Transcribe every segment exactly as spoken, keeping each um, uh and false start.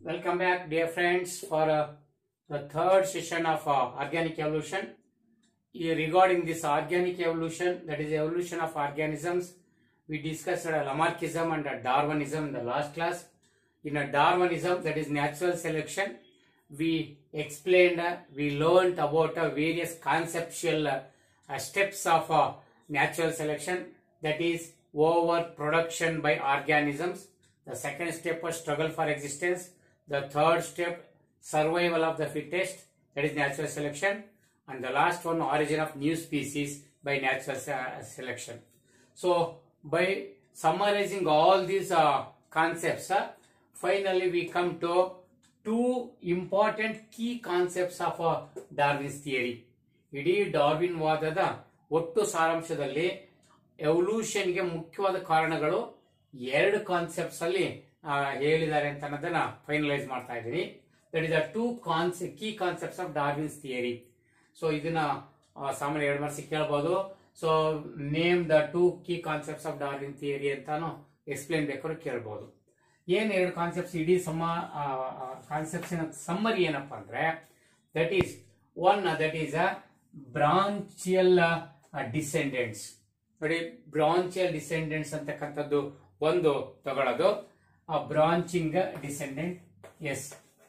Welcome back, dear friends, for uh, the third session of uh, organic evolution. Here, regarding this organic evolution, that is evolution of organisms, we discussed uh, Lamarckism and uh, Darwinism in the last class. In uh, Darwinism, that is natural selection, we explained, uh, we learned about uh, various conceptual uh, uh, steps of uh, natural selection, that is overproduction by organisms. The second step was struggle for existence. The third step, survival of the fittest, that is natural selection. And the last one, origin of new species by natural uh, selection. So, by summarizing all these uh, concepts, uh, finally we come to two important key concepts of uh, Darwin's theory. ಇಡೀ Darwin ವಾದದ ಒಟ್ಟು ಸಾರಾಂಶದಲ್ಲಿ evolution ಗೆ ಮುಖ್ಯವಾದ ಕಾರಣಗಳು ಎರಡು concepts ಅಲ್ಲಿ ಹೇಳಿದ್ದಾರೆ ಅಂತ ಅನ್ನೋದನ್ನ ಫೈನಲೈಸ್ ಮಾಡ್ತಾ ಇದ್ದೀನಿ. That is the two concept key concepts of Darwin's theory. So ಇದನ್ನ ಸಾಮಾನ್ಯ ಎರಡು ಮಾರ್ಕ್ಸ್ ಕೇಳಬಹುದು. So name the two key concepts of Darwin theory ಅಂತಾನು ಎಕ್ಸ್ಪ್ಲೇನ್ ಬೇಕಾದ್ರೂ ಕೇಳಬಹುದು. ಏನ್ ಎರಡು ಕಾನ್ಸೆಪ್ಟ್ಸ್ ಇಡೀ ಸಮ ಕಾನ್ಸೆಪ್ಟ್ಸ್ ಸಮ್ಮರಿ ಏನಪ್ಪಾ ಅಂದ್ರೆ, that is one that is a branchial descendants. ನೋಡಿ, ಬ್ರಾಂಚಿಯಲ್ ಡಿಸೆಂಡೆಂಟ್ಸ್ ಅಂತಕ್ಕಂಥದ್ದು ಒಂದು ತಗೊಳ್ಳೋದು. Branching descendant, yes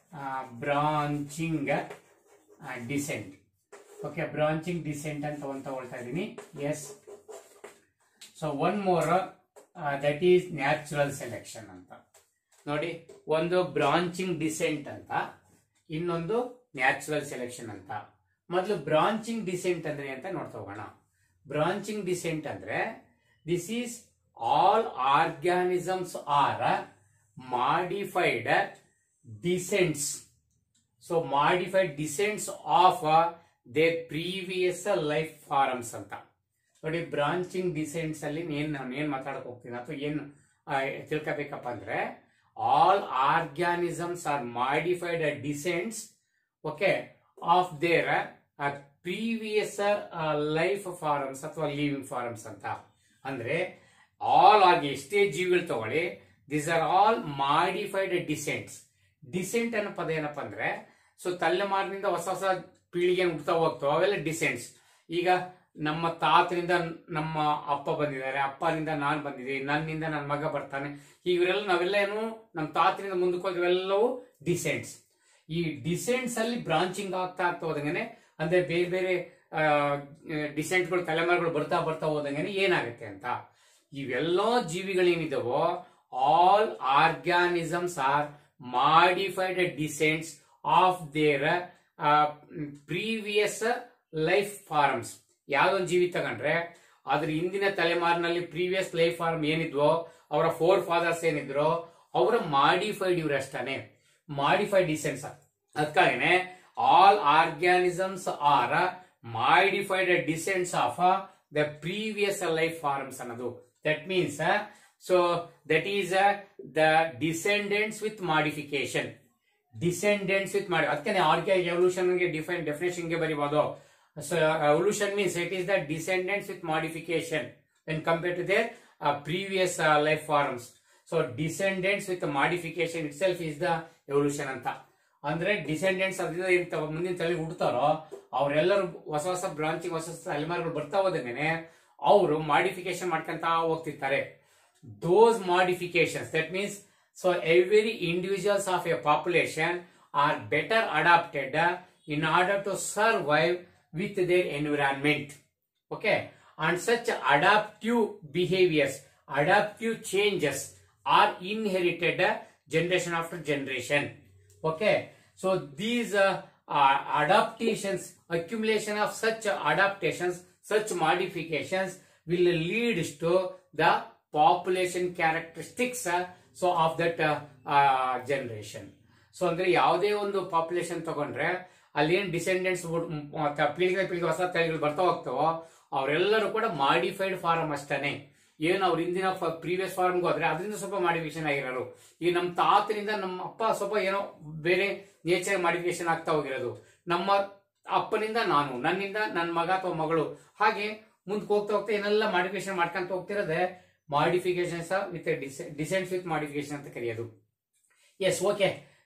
branching descent. Okay, branching descent ಅಂತ ಒಂದು ತಗೊಳ್ತಾ ಇದ್ದೀನಿ. Yes. So one more that is natural selection ಅಂತ. ನೋಡಿ, ಒಂದು ಬ್ರಾಂಚಿಂಗ್ ಡಿಸೆಂಟ್ ಅಂತ, ಇನ್ನೊಂದು ನ್ಯಾಚುರಲ್ ಸೆಲೆಕ್ಷನ್ ಅಂತ. ಮೊದಲು ಬ್ರಾಂಚಿಂಗ್ ಡಿಸೆಂಟ್ ಅಂದ್ರೆ ಅಂತ ನೋಡ್ತಾ ಹೋಗೋಣ. ಬ್ರಾಂಚಿಂಗ್ ಡಿಸೆಂಟ್ ಅಂದ್ರೆ this is all organisms are modified descents. So modified descents of they previous life forms ಅಂತ. ನೋಡಿ, ಬ್ರಾಂಚಿಂಗ್ ಡಿಸೆಂಟ್ಸ್ ಅಲ್ಲಿ ಏನ್ ನಾನು ಏನ್ ಮಾತಾಡಕ್ ಹೋಗ್ತೀನಿ ಅಥವಾ ಏನ್ ತಿಳ್ಕೋಬೇಕಪ್ಪ ಅಂದ್ರೆ, all organisms are modified descents okay of their previous life forms ಅಥವಾ ಲಿವಿಂಗ್ ಫಾರ್ಮ್ಸ್ ಅಂತ. ಅಂದ್ರೆ ಆಲ್ ಆಗಿ ಎಷ್ಟೇ ಜೀವಿಗಳು ತಗೊಳ್ಳಿ, this are all modified descents. Descent ಅನ್ನೋ ಪದ ಏನಪ್ಪಾ ಅಂದ್ರೆ, ಸೊ ತಲೆಮಾರಿನಿಂದ ಹೊಸ ಹೊಸ ಪೀಳಿಗೆ ಹುಡ್ತಾ ಹೋಗ್ತಾವ, ಅವೆಲ್ಲ ಡಿಸೆಂಟ್ಸ್. ಈಗ ನಮ್ಮ ತಾತನಿಂದ ನಮ್ಮ ಅಪ್ಪ ಬಂದಿದ್ದಾರೆ, ಅಪ್ಪನಿಂದ ನಾನ್ ಬಂದಿದ್ದೀನಿ, ನನ್ನಿಂದ ನನ್ನ ಮಗ ಬರ್ತಾನೆ, ಇವರೆಲ್ಲ ನಾವೆಲ್ಲ ಏನು ನಮ್ಮ ತಾತನಿಂದ ಮುಂದಕ್ಕೆ ಹೋಗಿ ಇವೆಲ್ಲವೂ ಡಿಸೆಂಟ್ಸ್. ಈ ಡಿಸೆಂಟ್ಸ್ ಅಲ್ಲಿ ಬ್ರಾಂಚಿಂಗ್ ಆಗ್ತಾ ಆಗ್ತಾ ಹೋದಂಗೆ, ಅಂದ್ರೆ ಬೇರೆ ಬೇರೆ ಡಿಸೆಂಟ್ಗಳು ತಲೆಮಾರುಗಳು ಬರ್ತಾ ಬರ್ತಾ ಹೋದಂಗೆ ಏನಾಗುತ್ತೆ ಅಂತ, ಇವೆಲ್ಲ ಜೀವಿಗಳೇನಿದಾವೋ all organisms are modified descents of their previous life forms. ಯಾವ್ದೊಂದು ಜೀವಿ ತಗೊಂಡ್ರೆ ಅದ್ರ ಹಿಂದಿನ ತಲೆಮಾರಿನಲ್ಲಿ ಪ್ರೀವಿಯಸ್ ಲೈಫ್ ಫಾರ್ಮ್ ಏನಿದ್ವೋ, ಅವರ ಫೋರ್ ಫಾದರ್ಸ್ ಏನಿದ್ರು, ಅವರ ಮಾಡಿಫೈಡ್ ಇವ್ರಷ್ಟಾನೆ, ಮಾಡಿಫೈಡ್ ಡಿಸೆಂಟ್ಸ್. ಅದಕ್ಕಾಗನೆ all organisms are modified descents of the previous life forms ಅನ್ನೋದು. That means so that is the descendants with modification. Descendants with ಮಾಡಿ ಅದಕ್ಕೆ ಆರ್ಗ್ಯಾನಿಕ್ ಎವಲ್ಯೂಷನ್ ಗೆ ಡಿಫೈನ್ ಡೆಫಿನೇಷನ್ ಗೆ ಬರೀಬಹುದು. So evolution means it is the descendants with modification when compare to their previous life forms. So descendants with modification itself is the evolution ಅಂತ. ಅಂದ್ರೆ descendants ಅದರಿಂದ ಮುಂದಿನ ತಲೆ ಹುಡ್ತಾರೋ ಅವರೆಲ್ಲರೂ ಹೊಸ ಹೊಸ ಬ್ರಾಂಚಿಂಗ್ ಹೊಸ ಹೊಸ ತಲೆಮಾರುಗಳು ಬರ್ತಾ ಹೋದಂಗೆ ಅವರು ಮಾಡಿಫಿಕೇಶನ್ ಮಾಡ್ಕೊಂತ ಹೋಗ್ತಿರ್ತಾರೆ. Those modifications that means so every individuals of a population are better adapted in order to survive with their environment. Okay, and such adaptive behaviours, adaptive changes are inherited generation after generation. Okay, so these uh, uh, adaptations, accumulation of such uh, adaptations, such modifications will lead to the population characteristics uh, so of that uh, uh, generation. So ಅಂದ್ರೆ ಯಾವುದೇ ಒಂದು population ತಗೊಂಡ್ರೆ ಅಲ್ಲಿ ಏನ್ descendants ಪೀಳಿಗೆ ಪೀಳಿಗೆ ಹೊಸ ತಳಿಗಳು ಬರ್ತಾ ಹೋಗ್ತಾವೋ ಅವರೆಲ್ಲರೂ ಕೂಡ ಮಾಡಿಫೈಡ್ ಫಾರ್ಮ್ ಅಷ್ಟೇ. ಏನು ಅವ್ರ ಹಿಂದಿನ ಪ್ರೀವಿಯಸ್ ಫಾರ್ಮ್ಗೆ ಹೋದ್ರೆ ಅದರಿಂದ ಸ್ವಲ್ಪ ಮಾಡಿಫಿಕೇಶನ್ ಆಗಿರೋರು. ಈ ನಮ್ಮ ತಾತನಿಂದ ನಮ್ಮ ಅಪ್ಪ ಸ್ವಲ್ಪ ಏನೋ ಬೇರೆ ನೇಚರ್ ಮಾಡಿಫಿಕೇಶನ್ ಆಗ್ತಾ ಹೋಗಿರೋದು, ನಮ್ಮ ಅಪ್ಪನಿಂದ ನಾನು, ನನ್ನಿಂದ ನನ್ನ ಮಗ ಅಥವಾ ಮಗಳು, ಹಾಗೆ ಮುಂದಕ್ಕೆ ಹೋಗ್ತಾ ಹೋಗ್ತಾ ಏನೆಲ್ಲ ಮಾಡಿಫಿಕೇಶನ್ ಮಾಡ್ಕೊಂತ ಹೋಗ್ತಿರೋದೆ modifications with descents with modification ಅಂತ ಕರೆಯೋದು. Yes, okay.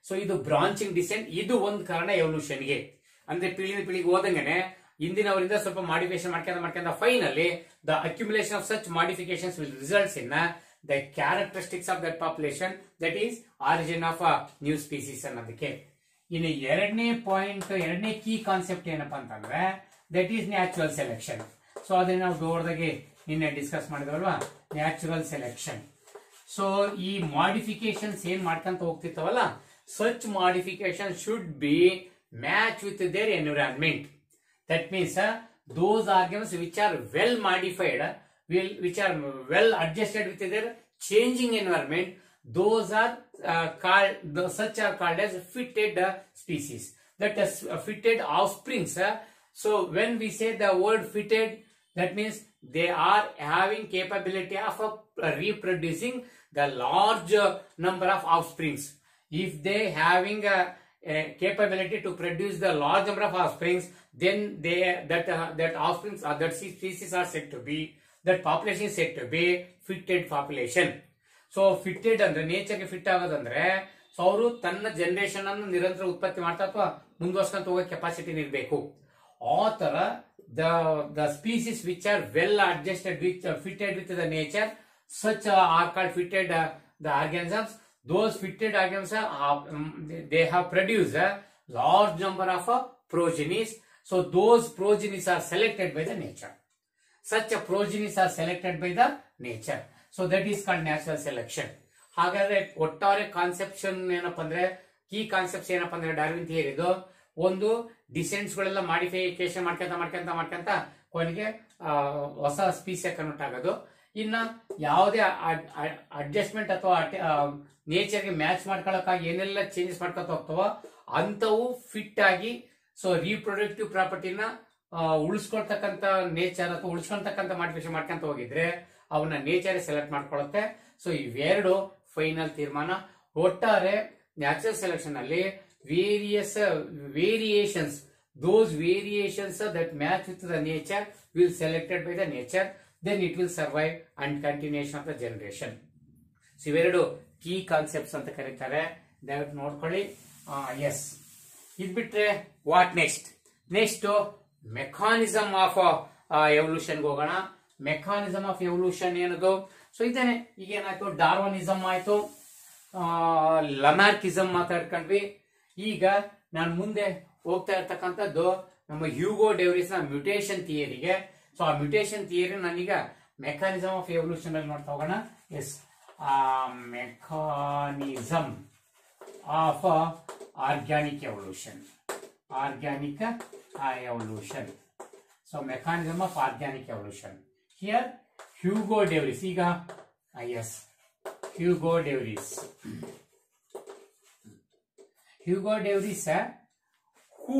ಸೊ ಇದು ಬ್ರಾಂಚಿಂಗ್ ಡಿಸೆಂಟ್, ಇದು ಒಂದು ಕಾರಣ ಎವಲ್ಯೂಷನ್ಗೆ. ಅಂದ್ರೆ ಪೀಳಿಗೆ ಪೀಳಿಗೆ ಹೋದಂಗೆನೆ ಇಂದಿನವರಿಂದ ಸ್ವಲ್ಪ ಮಾಡಿಫಿಕೇಶನ್ ಮಾಡ್ಕೊಂಡ ಮಾಡ್ಕೊಂಡ finally the accumulation of such modifications will results in the characteristics of that population, that is origin of a new species ಅನ್ನೋದಕ್ಕೆ. ಇನ್ನು ಎರಡನೇ ಪಾಯಿಂಟ್, ಎರಡನೇ ಕೀ ಕಾನ್ಸೆಪ್ಟ್ ಏನಪ್ಪಾ ಅಂತಂದ್ರೆ that is natural selection. So ಅದನ್ನ ನಾವು ದೊಡ್ಡದಾಗಿ ನಿನ್ನೆ ಡಿಸ್ಕಸ್ ಮಾಡಿದವಲ್ವಾ, ನ್ಯಾಚುರಲ್ ಸೆಲೆಕ್ಷನ್. ಸೊ ಈ ಮಾಡಿಫಿಕೇಶನ್ಸ್ ಏನ್ ಮಾಡ್ಕೊಂತ ಹೋಗ್ತಿರ್ತವಲ್ಲ, such modification should be match with their environment. That means those organisms which are well modified, will which are well adjusted with their changing environment, those are uh, called the, such are called as fitted uh, species. That is uh, fitted offsprings. Uh, so when we say the word fitted, that means they are having capability of uh, reproducing the large uh, number of offsprings. If they having a, a capability to produce the large number of offsprings, then they that uh, that offsprings or that species are said to be, that population is said to be fitted population. So fitted ಅಂದ್ರೆ ನೇಚರ್ಗೆ fit ಆಗೋದಂದ್ರೆ so ಅವರು ತನ್ನ generation ಅನ್ನು ನಿರಂತರ ಉತ್ಪತ್ತಿ ಮಾಡ್ತಾ ಅಥವಾ ಮುಂದುವರ್ಸ್ಕೊಂತ ಹೋಗೋ capacity ಇರಬೇಕು. ಆ ತರ the the species which are well adjusted which fitted with the nature, such uh, are called fitted uh, the organisms. Those fitted organisms uh, um, they have produced a large number of uh, progenies. So those progenies are selected by the nature. Such a progenies are selected by the nature. So that is called natural selection. ಹಾಗಾದ್ರೆ ಒಟ್ಟಾರೆ conception ಏನಪ್ಪಾ ಅಂದ್ರೆ, key concepts ಏನಪ್ಪಾ ಅಂದ್ರೆ Darwin ಥಿಯರಿದು ಒಂದು ಡಿಸೆಂಟ್ಸ್ ಗಳೆಲ್ಲ modification ಮಾಡ್ಕೊಂತ ಮಾಡ್ಕೊಂತ ಮಾಡ್ಕೊಂತ ಕೊನೆಗೆ ಹೊಸ ಸ್ಪೀಸಿಯಾಗಿ ಕನ್ವರ್ಟ್ ಆಗೋದು. ಇನ್ನ ಯಾವುದೇ ಅಡ್ಜಸ್ಟ್ಮೆಂಟ್ ಅಥವಾ ನೇಚರ್ಗೆ ಮ್ಯಾಚ್ ಮಾಡ್ಕೊಳಕ್ಕಾಗಿ ಏನೆಲ್ಲ ಚೇಂಜಸ್ ಮಾಡ್ಕೊತ ಹೋಗ್ತಾವೋ ಅಂತವು ಫಿಟ್ ಆಗಿ ಸೊ ರೀಪ್ರೊಡಕ್ಟಿವ್ ಪ್ರಾಪರ್ಟಿನ ಉಳಿಸ್ಕೊಳ್ತಕ್ಕಂತ ನೇಚರ್ ಅಥವಾ ಉಳಿಸ್ಕೊಳ್ತಕ್ಕಂತ ಮಾಡಿಫಿಕೇಶನ್ ಮಾಡ್ಕೊಂತ ಹೋಗಿದ್ರೆ ಅವನ್ನ ನೇಚರ್ ಸೆಲೆಕ್ಟ್ ಮಾಡ್ಕೊಳುತ್ತೆ. ಸೊ ಇವೆರಡು ಫೈನಲ್ ತೀರ್ಮಾನ. ಒಟ್ಟಾರೆ ನ್ಯಾಚುರಲ್ ಸೆಲೆಕ್ಷನ್ ಅಲ್ಲಿ various variations, those variations that match with the nature will selected by the nature, then it will survive and continuation of the generation. So ಇವೆರಡು ಕೀ ಕಾನ್ಸೆಪ್ಟ್ಸ್ ಅಂತ ಕರೀತಾರೆ, ದಯವಿಟ್ಟು ನೋಡ್ಕೊಳ್ಳಿ. ಎಸ್, ಇದ್ ಬಿಟ್ರೆ what next? Next mechanism of evolution ಹೋಗೋಣ. Mechanism of evolution ಏನದು? ಸೊ ಇದೇನೆ, ಈಗ ಏನಾಯ್ತು, ಡಾರ್ವನಿಸಮ್ ಆಯ್ತು, ಲಮಾರ್ಕಿಸಮ್ ಮಾತಾಡ್ಕೊಂಡ್ವಿ. ಈಗ ನಾನು ಮುಂದೆ ಹೋಗ್ತಾ ಇರ್ತಕ್ಕಂಥದ್ದು ನಮ್ಮ ಹ್ಯೂಗೋ ಡೆವ್ರಿಸ್ ನ ಮ್ಯೂಟೇಶನ್ ಥಿಯರಿಗೆ. ಸೊ ಆ ಮ್ಯೂಟೇಶನ್ ಥಿಯರಿ ನಾನೀಗ ಮೆಕಾನಿಸಮ್ ಆಫ್ ಎವಲ್ಯೂಷನ್ ಅಲ್ಲಿ ನೋಡ್ತಾ ಹೋಗೋಣ. Yes, mechanism of organic evolution. Organic evolution. So mechanism of organic evolution. Here Hugo de Vries. ಈಗ yes, Hugo de Vries. Hugo de Vries who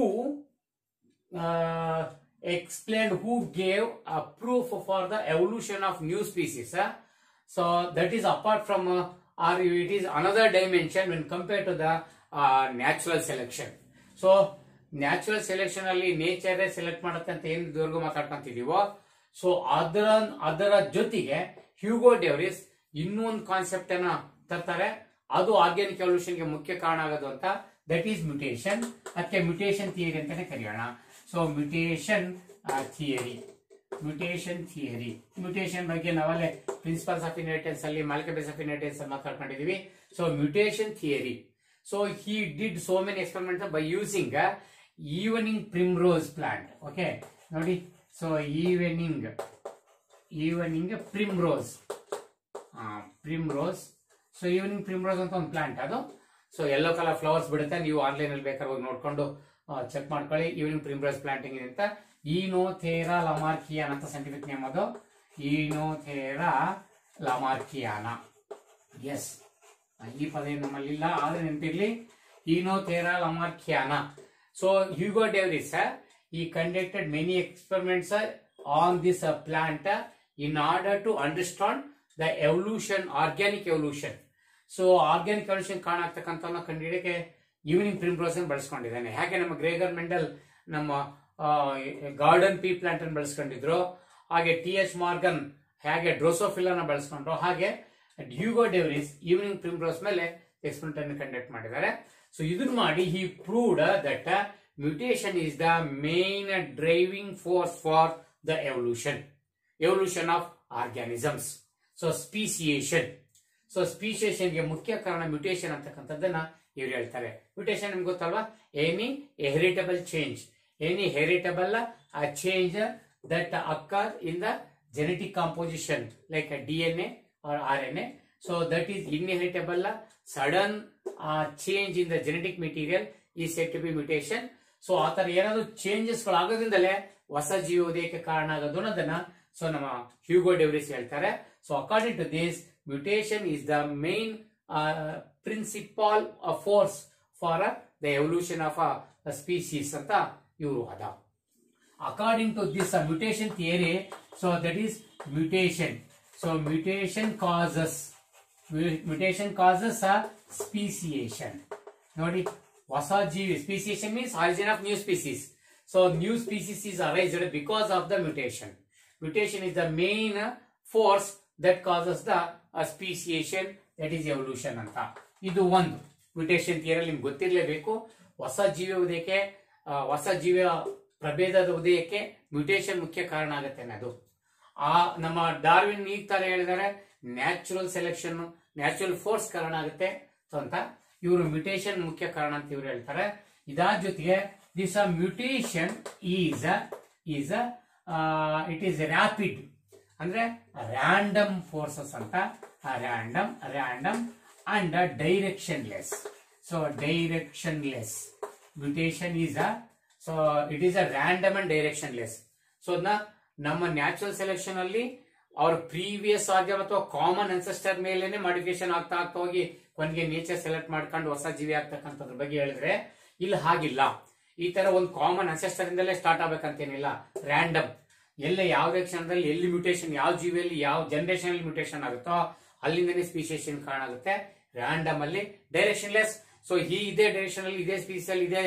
uh, explained, who gave a proof for the evolution of new species. Uh, so that is apart from uh, or it is another dimension when compared to the uh, natural selection. So natural selection ಅಲ್ಲಿ nature select ಮಾಡುತ್ತೆ ಅಂತ ಏನ್ ಇದುವರೆಗೂ ಮಾತಾಡ್ಕೊಂತಿದೀವೋ, so ಅದರ ಅದರ ಜೊತೆಗೆ Hugo ಡೆವ್ರಿಸ್ ಇನ್ನೊಂದು concept ಅನ್ನ ತರ್ತಾರೆ. ಅದು ಆರ್ಗ್ಯಾನಿಕ್ ಎವಲ್ಯೂಷನ್ಗೆ ಮುಖ್ಯ ಕಾರಣ ಆಗೋದು ಅಂತ. That is mutation. ಅದಕ್ಕೆ ಮ್ಯೂಟೇಶನ್ ಥಿಯರಿ ಅಂತಾನೆ ಕರೆಯೋಣ. So mutation theory, mutation theory mutation ಬಗ್ಗೆ ನಾವಲ್ಲೇ ಪ್ರಿನ್ಸಿಪಲ್ಸ್ ಆಫ್ ಇನ್ಹೆರಿಟೆನ್ಸ್ ಅಲ್ಲಿ, ಮಾಲಿಕ್ಯುಲರ್ ಆಫ್ ಇನ್ಹೆರಿಟೆನ್ಸ್ ಅಲ್ಲಿ ಮಾತಾಡ್ಕೊಂಡಿದೀವಿ. So mutation theory. So he did so many experiments by using evening primrose plant. Okay ನೋಡಿ, so evening evening primrose primrose so evening primrose ಅಂತ ಒಂದು plant ಅದು. So yellow colour flowers ಬಿಡುತ್ತೆ, ನೀವು online ಅಲ್ಲಿ ಬೇಕಾದ್ರೆ ಹೋಗಿ ನೋಡ್ಕೊಂಡು ಚೆಕ್ ಮಾಡ್ಕೊಳ್ಳಿ. ಈವನಿಂಗ್ ಪ್ರಿಮ್ರೋಸ್ ಪ್ಲಾಂಟಿಂಗ್ ಅಂತ ಈನೋಥೇರಾ ಲಮಾರ್ಕಿಯಾನ ಅಂತ ಸೈಂಟಿಫಿಕ್ ನೇಮ್ ಅದು. ಈನೋಥೇರಾ ಲಮಾರ್ಕಿಯಾನ. ಎಸ್, ಈ ಪದ ನಮ್ಮಲ್ಲಿಲ್ಲ ಆದ್ರೆ ನೆನಪಿರ್ಲಿ, Oenothera lamarckiana. So Hugo de Vries he conducted many experiments on this uh, plant uh, in order to understand the evolution, organic evolution. So organic evolution ಕಾರಣ ಆಗ್ತಕ್ಕಂಥ ಕಂಡುಹಿಡಿಯಕ್ಕೆ ಈವನಿಂಗ್ ಪ್ರಿಮ್ರೋಸ್ ಅನ್ನು ಬಳಸ್ಕೊಂಡಿದ್ದಾನೆ. ಹಾಗೆ ನಮ್ಮ ಗ್ರೇಗರ್ ಮೆಂಡಲ್ ನಮ್ಮ ಗಾರ್ಡನ್ ಪೀ ಪ್ಲಾಂಟ್ ಅನ್ನು ಬಳಸ್ಕೊಂಡಿದ್ರು. ಹಾಗೆ ಟಿ ಎಚ್ ಮಾರ್ಗನ್ ಹಾಗೆ ಡ್ರೋಸೋಫಿಲಾ ಬಳಸ್ಕೊಂಡ್ರು. ಹಾಗೆ ಹ್ಯೂಗೋ ಡೆವ್ರಿಸ್ ಈವನಿಂಗ್ ಪ್ರಿಮ್ರೋಸ್ ಮೇಲೆ ಎಕ್ಸ್ಪೆರಿಮೆಂಟ್ ಅನ್ನು ಕಂಡಕ್ಟ್ ಮಾಡಿದ್ದಾರೆ. ಸೊ ಇದನ್ನ ಮಾಡಿ he proved that uh, mutation is the main driving force for the evolution evolution of organisms. So speciation so speciation ಗೆ ಮುಖ್ಯ ಕಾರಣ ಮ್ಯೂಟೇಷನ್ ಅಂತಕ್ಕಂಥದ್ದನ್ನ ಇವ್ರು ಹೇಳ್ತಾರೆ. ಮ್ಯೂಟೇಷನ್ ನಿಮ್ಗೆ ಗೊತ್ತಲ್ವಾ? Any heritable change, any heritable change that occur in the genetic composition like D N A R R N A. So that is inheritable sudden change in the genetic material ಈ set to be mutation. So ಆ ತರ ಏನಾದ್ರು changes ಗಳಾಗೋದ್ರಿಂದಲೇ ಹೊಸ ಜೀವ ಉದಯಕ್ಕೆ ಕಾರಣ ಆಗೋದು ಅನ್ನೋದನ್ನ so ನಮ್ಮ ಹ್ಯೂಗೋ ಡೆವ್ರಿಸ್ ಹೇಳ್ತಾರೆ. So according to this mutation is the main uh, principal uh, force for uh, the evolution of a, a species anta ಇವರು ವಾದ. According to this uh, mutation theory, so that is mutation. So mutation causes mutation causes a speciation. ನೋಡಿ ಹೊಸ ಜೀವಿ, speciation means origin of new species. So new species is arised because of the mutation. Mutation is the main uh, force that causes the uh, speciation, that is evolution ಅಂತ. ಇದು ಒಂದು mutation theory ನಿಮ್ಗೆ ಗೊತ್ತಿರಲೇಬೇಕು. ಹೊಸ ಜೀವ ಉದಯಕ್ಕೆ ಹೊಸ ಜೀವ ಪ್ರಭೇದದ ಉದಯಕ್ಕೆ mutation ಮುಖ್ಯ ಕಾರಣ ಆಗುತ್ತೆ ಅನ್ನೋದು. ಆ ನಮ್ಮ ಡಾರ್ವಿನ್ ಈಗ ತರ ಹೇಳಿದರೆ ನ್ಯಾಚುರಲ್ ಸೆಲೆಕ್ಷನ್, ನ್ಯಾಚುರಲ್ ಫೋರ್ಸ್ ಕಾರಣ ಆಗುತ್ತೆ ಅಂತ. ಇವರು ಮ್ಯೂಟೇಷನ್ ಮುಖ್ಯ ಕಾರಣ ಅಂತ ಇವರು ಹೇಳ್ತಾರೆ. ಇದಾದ ಜೊತೆಗೆ this mutation is is it is rapid ಅಂದ್ರೆ ರ್ಯಾಂಡಮ್ ಫೋರ್ಸಸ್ ಅಂತ. Random random and directionless. So directionless mutation is a so it is a random and directionless. So ಅದನ್ನ ನಮ್ಮ ನ್ಯಾಚುರಲ್ ಸೆಲೆಕ್ಷನ್ ಅಲ್ಲಿ ಅವ್ರ ಪ್ರೀವಿಯಸ್ ಆಗಿ ಅಥವಾ ಕಾಮನ್ ಅನ್ಸೆಸ್ಟರ್ ಮೇಲೇನೆ ಮಾಡಿಫಿಕೇಶನ್ ಆಗ್ತಾ ಆಗ್ತಾ ಹೋಗಿ ಕೊನೆಗೆ ನೇಚರ್ ಸೆಲೆಕ್ಟ್ ಮಾಡ್ಕೊಂಡು ಹೊಸ ಜೀವಿ ಆಗ್ತಕ್ಕಂಥದ್ರ ಬಗ್ಗೆ ಹೇಳಿದ್ರೆ, ಇಲ್ಲಿ ಹಾಗಿಲ್ಲ. ಈ ತರ ಒಂದು ಕಾಮನ್ ಅನ್ಸೆಸ್ಟರ್ ಇಂದಲೇ ಸ್ಟಾರ್ಟ್ ಆಗ್ಬೇಕಂತೇನಿಲ್ಲ. ರ್ಯಾಂಡಮ್ ಎಲ್ಲೇ ಯಾವುದೇ ಕ್ಷಣದಲ್ಲಿ ಎಲ್ಲಿ ಮ್ಯೂಟೇಷನ್, ಯಾವ ಜೀವಿಯಲ್ಲಿ ಯಾವ ಜನರೇಷನ್ ಅಲ್ಲಿ ಮ್ಯೂಟೇಷನ್ ಆಗುತ್ತೋ ಅಲ್ಲಿಂದನೇ ಸ್ಪೀಸಿಯೇಷನ್ ಕಾರಣ ಆಗುತ್ತೆ. ರ್ಯಾಂಡಮ್ ಅಲ್ಲಿ ಡೈರೆಕ್ಷನ್ಲೆಸ್. ಸೊ ಈ ಇದೇ ಡೈರೆಕ್ಷನ್ ಅಲ್ಲಿ ಇದೇ ಸ್ಪೀಸ್ ಅಲ್ಲಿ ಇದೇ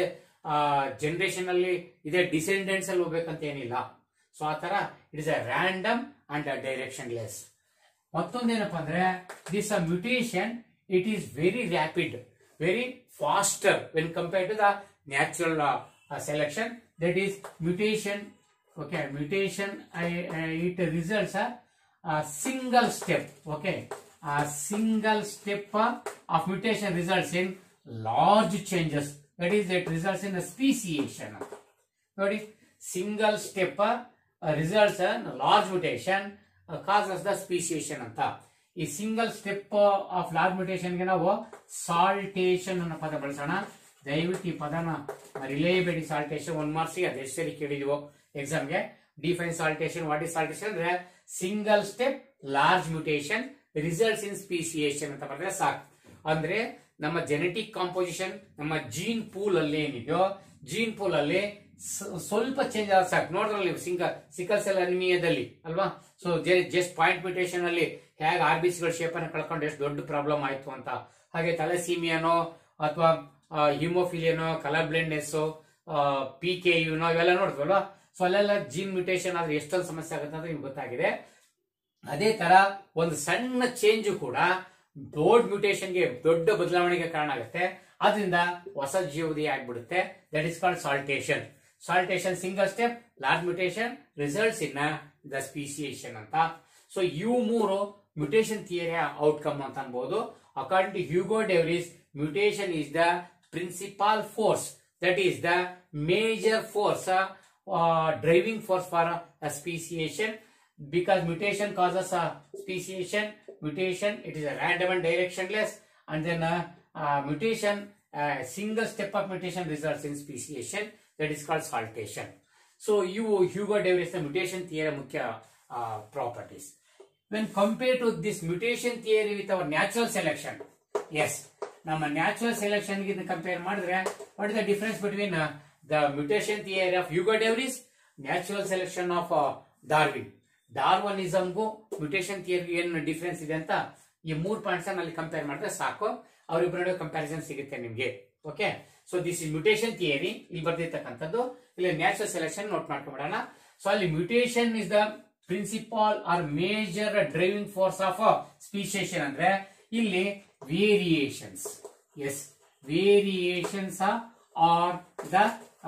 ಜನರೇಷನ್ ಅಲ್ಲಿ ಇದೇ ಡಿಸೆಂಡೆಂಟ್ಸ್ ಅಲ್ಲಿ ಹೋಗ್ಬೇಕಂತ ಏನಿಲ್ಲ. ಸೊ ಆ ತರ it is a random and directionless. ಮತ್ತೊಂದೇನಪ್ಪ ಅಂದ್ರೆ this mutation it is very rapid, very faster when compared to the natural selection. That is mutation. Okay, mutation I, uh, it results a, a single step. Okay, a single step uh, of mutation results in large changes. That is, it results in a speciation. ನೋಡಿ, single step uh, results in large mutation uh, causes the speciation ಅಂತ. ಈ single step of large mutation ಗೆ ನಾವು ಸಾಲ್ಟೇಷನ್ ಅನ್ನೋ ಪದ ಬಳಸೋಣ. ದಯವಿಟ್ಟು ಈ ಪದನ ರಿಲೇಬೇಡಿ. ಸಾಲ್ಟೇಷನ್ ಒಂದ್ ಮಾರ್ಕ್ಸ್ ಅದು ಎಷ್ಟು ಸರಿ ಕೇಳಿದೀವೋ ಎಕ್ಸಾಮ್ಗೆ. Define saltation. What is saltation ಅಂದ್ರೆ single step large mutation results in speciation ಅಂತ ಬರೆದ್ರೆ ಸಾಕು. ಅಂದ್ರೆ ನಮ್ಮ ಜೆನೆಟಿಕ್ ಕಾಂಪೋಸಿಷನ್, ನಮ್ಮ ಜೀನ್ ಪೂಲ್ ಅಲ್ಲಿ ಏನಿದೆಯೋ ಜೀನ್ ಪೂಲ್ ಅಲ್ಲಿ ಸ್ವಲ್ಪ ಚೇಂಜ್ ಆದ ಸಾಕು. ನೋಡ್ರಲ್ಲಿ ಸಿಂಗಲ್ ಸಿಕಲ್ ಸೆಲ್ ಅನಿಮಿಯಾದಲ್ಲಿ ಅಲ್ವಾ. ಸೊ ಜಸ್ಟ್ ಪಾಯಿಂಟ್ ಮ್ಯೂಟೇಷನ್ ಅಲ್ಲಿ ಹೇಗೆ ಆರ್ ಬಿ ಸಿಗಳ ಶೇಪ್ ಅನ್ನು ಕಳ್ಕೊಂಡು ಎಷ್ಟು ದೊಡ್ಡ ಪ್ರಾಬ್ಲಮ್ ಆಯ್ತು ಅಂತ. ಹಾಗೆ ಥಾಲಸೀಮಿಯಾನೋ ಅಥವಾ ಹಿಮೋಫಿಲಿಯನೋ, ಕಲರ್ ಬ್ಲೈಂಡ್ನೆಸ್, ಪಿ ಕೆ ಯುನೋ ಇವೆಲ್ಲ ನೋಡ್ತೀವಲ್ವಾ. ಸೊ ಅಲ್ಲೆಲ್ಲ ಜೀನ್ ಮ್ಯೂಟೇಷನ್ ಆದ್ರೆ ಎಷ್ಟೊಂದು ಸಮಸ್ಯೆ ಆಗುತ್ತೆ ಅಂತ ನಿಮ್ಗೆ ಗೊತ್ತಾಗಿದೆ. ಅದೇ ತರ ಒಂದು ಸಣ್ಣ ಚೇಂಜ್ ಕೂಡ ದೊಡ್ಡ ಮ್ಯೂಟೇಷನ್ಗೆ, ದೊಡ್ಡ ಬದಲಾವಣೆಗೆ ಕಾರಣ ಆಗುತ್ತೆ. ಅದರಿಂದ ಹೊಸ ಜೀವೋದಯ ಆಗ್ಬಿಡುತ್ತೆ. That is called saltation. Saltation single step large mutation results in the speciation ಅಂತ. ಸೊ ಇವು ಮೂರು ಮ್ಯೂಟೇಷನ್ ಥಿಯರಿಯ ಔಟ್ಕಮ್ ಅಂತ ಅನ್ಬಹುದು. According to Hugo de Vries, mutation is the principal force, that is the major force, uh, uh, driving force for uh, a speciation. Because mutation causes a speciation. Mutation, it is a random and directionless, and then uh, uh, mutation, uh, single step of mutation results in speciation. That is called saltation. So you Hugo Davis the mutation theory mukya uh, properties. When compared to this mutation theory with our natural selection, yes, ನಮ್ಮ natural selection ಗೆ compare ಮಾಡಿದ್ರೆ what is the difference between the mutation theory of Hugo de Vries, natural selection of Darwin. ಡಾರ್ವನಿಸಮ್ಗೂ mutation theory ಏನು difference ಇದೆ ಅಂತ ಈ ಮೂರ್ points ಅಲ್ಲಿ ಕಂಪೇರ್ ಮಾಡಿದ್ರೆ ಸಾಕು. ಅವ್ರಿಬ್ಬರ ನಡುವೆ ಕಂಪ್ಯಾರಿಸನ್ ಸಿಗುತ್ತೆ ನಿಮ್ಗೆ. Okay, so this is mutation theory. ಇಲ್ಲಿ ಬರ್ದಿರ್ತಕ್ಕಂಥದ್ದು. ಇಲ್ಲಿ ನ್ಯಾಚುರಲ್ ಸೆಲೆಕ್ಷನ್ ನೋಟ್ ಮಾಡ್ಕೊಂಡ್ಬಿಡೋಣ. ಸೊ ಅಲ್ಲಿ mutation is the principal or major driving force of speciation ಅಂದ್ರೆ ಇಲ್ಲಿ variations. Yes, variations are the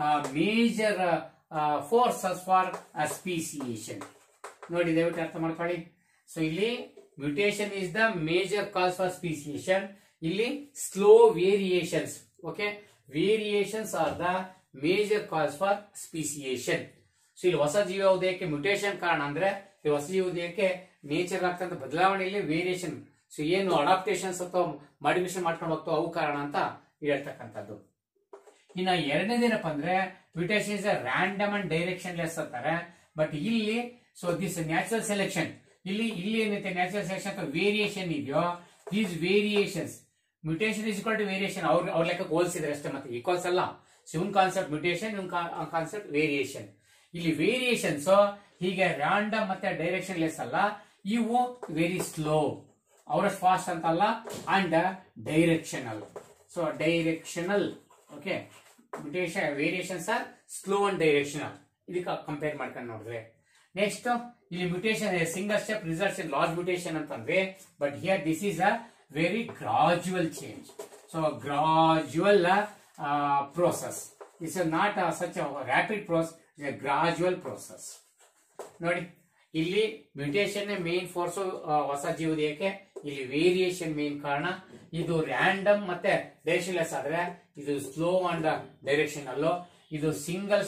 major forces for speciation. ನೋಡಿ ದಯವಿಟ್ಟು ಅರ್ಥ ಮಾಡ್ಕೊಳ್ಳಿ. ಸೊ ಇಲ್ಲಿ mutation is the major cause for speciation, ಇಲ್ಲಿ slow variations. Okay, variations are the major cause for speciation. So ಇಲ್ಲಿ ಹೊಸ ಜೀವ ಉದಯಕ್ಕೆ ಮ್ಯೂಟೇಷನ್ ಕಾರಣ ಅಂದ್ರೆ ಈ ಹೊಸ ಜೀವ ಉದಯಕ್ಕೆ ನೇಚರ್ ಆಗ್ತಂತ ಬದಲಾವಣೆಯಲ್ಲಿ ವೇರಿಯೇಷನ್, ಸೊ ಏನು ಅಡಾಪ್ಟೇಷನ್ಸ್ ಅಥವಾ ಮಾಡಿಫಿಕೇಶನ್ ಮಾಡ್ಕೊಂಡು ಹೋಗ್ತೋ ಅವು ಕಾರಣ ಅಂತ ಹೇಳ್ತಕ್ಕಂಥದ್ದು. ಇನ್ನ ಎರಡನೇದೇನಪ್ಪ ಅಂದ್ರೆ mutation is random and directionless ಅಂತಾರೆ. ಬಟ್ ಇಲ್ಲಿ ಸೊ ದಿಸ್ ನ್ಯಾಚುರಲ್ ಸೆಲೆಕ್ಷನ್, ಇಲ್ಲಿ ಇಲ್ಲಿ ಏನೈತೆ ನ್ಯಾಚುರಲ್ ಸೆಲೆಕ್ಷನ್ ಅಥವಾ ವೇರಿಯೇಷನ್ ಇದೆಯೋ, these variations mutation is equal to variation ಅವ್ರ ಅವ್ರ ಲೆಕ್ಕ ಹೋಲಿಸಿದ್ರೆ ಅಷ್ಟೇ, ಮತ್ತೆ ಈಕ್ವಲ್ಸ್ ಅಲ್ಲ. ಸೊ ಇವನ್ ಕಾನ್ಸೆಪ್ಟ್ ಮ್ಯೂಟೇಷನ್, ಇವನ್ ಕಾನ್ಸೆಪ್ಟ್ ವೇರಿಯೇಷನ್. ಇಲ್ಲಿ ವೇರಿಯೇಷನ್ಸ್ ಹೀಗೆ ರ್ಯಾಂಡಮ್ ಮತ್ತೆ ಡೈರೆಕ್ಷನ್ ಲೆಸ್ ಅಲ್ಲ, ಇವು ವೆರಿ ಸ್ಲೋ, ಅವರಷ್ಟು ಫಾಸ್ಟ್ ಅಂತಲ್ಲ, and directional. So directional, okay, mutation variations are slow and directional. ಇದಕ್ಕೆ ಕಂಪೇರ್ ಮಾಡ್ಕೊಂಡು ನೋಡಿದ್ರೆ ನೆಕ್ಸ್ಟ್ ಇಲ್ಲಿ mutation single step results in large mutation ಅಂತಂದ್ರೆ, but here this is a very gradual change. So gradual process, it's not such rapid process, it's a gradual process. ನೋಡಿ ಇಲ್ಲಿ mutation main force ಹೊಸ ಜೀವದೇಹಕ್ಕೆ, ಇಲ್ಲಿ variation main ಕಾರಣ. ಇದು random ಮತ್ತೆ direction less ಆದ್ರೆ ಇದು ಸ್ಲೋ ಅಂಡ್ ಡೈರೆಕ್ಷನ್ ಅಲ್ಲೋ, ಇದು ಸಿಂಗಲ್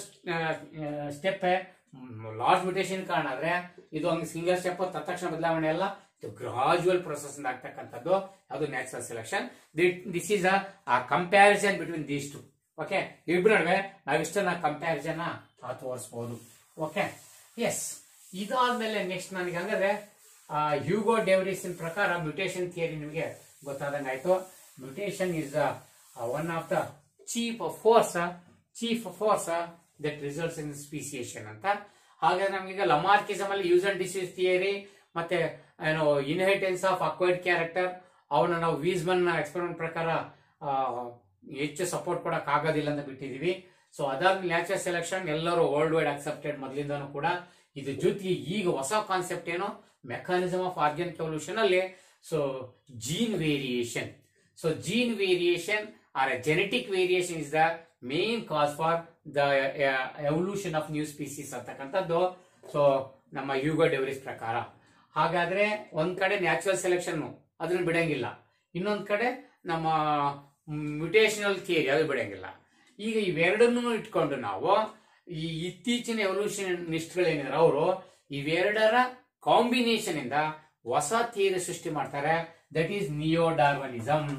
ಸ್ಟೆಪ್ ಲಾರ್ಜ್ ಮ್ಯೂಟೇಷನ್ ಕಾರಣ ಆದ್ರೆ ಇದು ಹಂಗೆ ಸಿಂಗಲ್ ಸ್ಟೆಪ್ ತತ್ಕ್ಷಣ ಬದಲಾವಣೆ ಅಲ್ಲ, ಇದು ಗ್ರಾಜುವಲ್ ಪ್ರೊಸೆಸ್ ಆಗ್ತಕ್ಕಂಥದ್ದು. ಅದು natural selection. This is a comparison between these two. Okay, ಇಬ್ರು ನಡುವೆ ನಾವಿಷ್ಟನ್ನ ಕಂಪ್ಯಾರಿಸನ್ ತೋರಿಸಬಹುದು. Okay, yes. ಇದಾದ್ಮೇಲೆ ನೆಕ್ಸ್ಟ್ ನನಗೆ ಹಂಗಾದ್ರೆ ಹ್ಯೂಗೋ ಡೆವರಿಸ್ ಪ್ರಕಾರ ಮ್ಯೂಟೇಷನ್ ಥಿಯರಿ ನಿಮಗೆ ಗೊತ್ತಾದಂಗೆ ಆಯ್ತು. Mutation is one of the chief force chief force that results in speciation ಅಂತ. ಹಾಗಾದ್ರೆ ನಮಗೀಗ ಲಮಾರ್ಕಿಸಮ್ ಅಲ್ಲಿ ಯೂಸ್ ಅಂಡ್ ಡಿಸೀಸ್ ಥಿಯರಿ ಮತ್ತೆ ಏನು ಇನ್ಹೆರಿಟೆನ್ಸ್ ಆಫ್ ಅಕ್ವೈರ್ಡ್ ಕ್ಯಾರೆಕ್ಟರ್ ಅವನ್ನ ನಾವು ವೀಸ್ಮನ್ ಎಕ್ಸ್ಪೆರಿಮೆಂಟ್ ಪ್ರಕಾರ ಹೆಚ್ಚು ಸಪೋರ್ಟ್ ಕೊಡಕ್ ಆಗೋದಿಲ್ಲ ಅಂತ ಬಿಟ್ಟಿದೀವಿ. ಸೊ ಅದಾದ್ಮೇಲೆ ನ್ಯಾಚುರಲ್ ಸೆಲೆಕ್ಷನ್ ಎಲ್ಲರೂ ವರ್ಲ್ಡ್ ವೈಡ್ ಅಕ್ಸೆಪ್ಟೆಡ್ ಮೊದಲಿಂದನೂ ಕೂಡ. ಇದು ಜೊತೆಗೆ ಈಗ ಹೊಸ ಕಾನ್ಸೆಪ್ಟ್ ಏನು, ಮೆಕ್ಯಾನಿಸಮ್ ಆಫ್ ಆರ್ಗ್ಯಾನಿಕ್ ಎವಲ್ಯೂಷನ್ ಅಲ್ಲಿ so gene variation. So gene variation are genetic variation is the main cause for the evolution of new species ಅಂತಕ್ಕಂಥದ್ದು ಸೊ ನಮ್ಮ ಹ್ಯೂಗೋ ಡೆವರಿಸ್ ಪ್ರಕಾರ. ಹಾಗಾದ್ರೆ ಒಂದ್ ಕಡೆ ನ್ಯಾಚುರಲ್ ಸೆಲೆಕ್ಷನ್ ಅದನ್ನ ಬಿಡಂಗಿಲ್ಲ, ಇನ್ನೊಂದ್ ಕಡೆ ನಮ್ಮ ಮ್ಯೂಟೇಷನಲ್ ಥಿಯರಿ ಅದು ಬಿಡಂಗಿಲ್ಲ. ಈಗ ಇವೆರಡನ್ನು ಇಟ್ಕೊಂಡು ನಾವು ಈ ಇತ್ತೀಚಿನ ಎವಲ್ಯೂಷನಿಸ್ಟ್ಗಳೇನಿದ್ದಾರೆ ಅವರು ಇವೆರಡರ ಕಾಂಬಿನೇಷನ್ ಇಂದ ಹೊಸ ಥಿಯರಿ ಸೃಷ್ಟಿ ಮಾಡ್ತಾರೆ. That is neo Darwinism.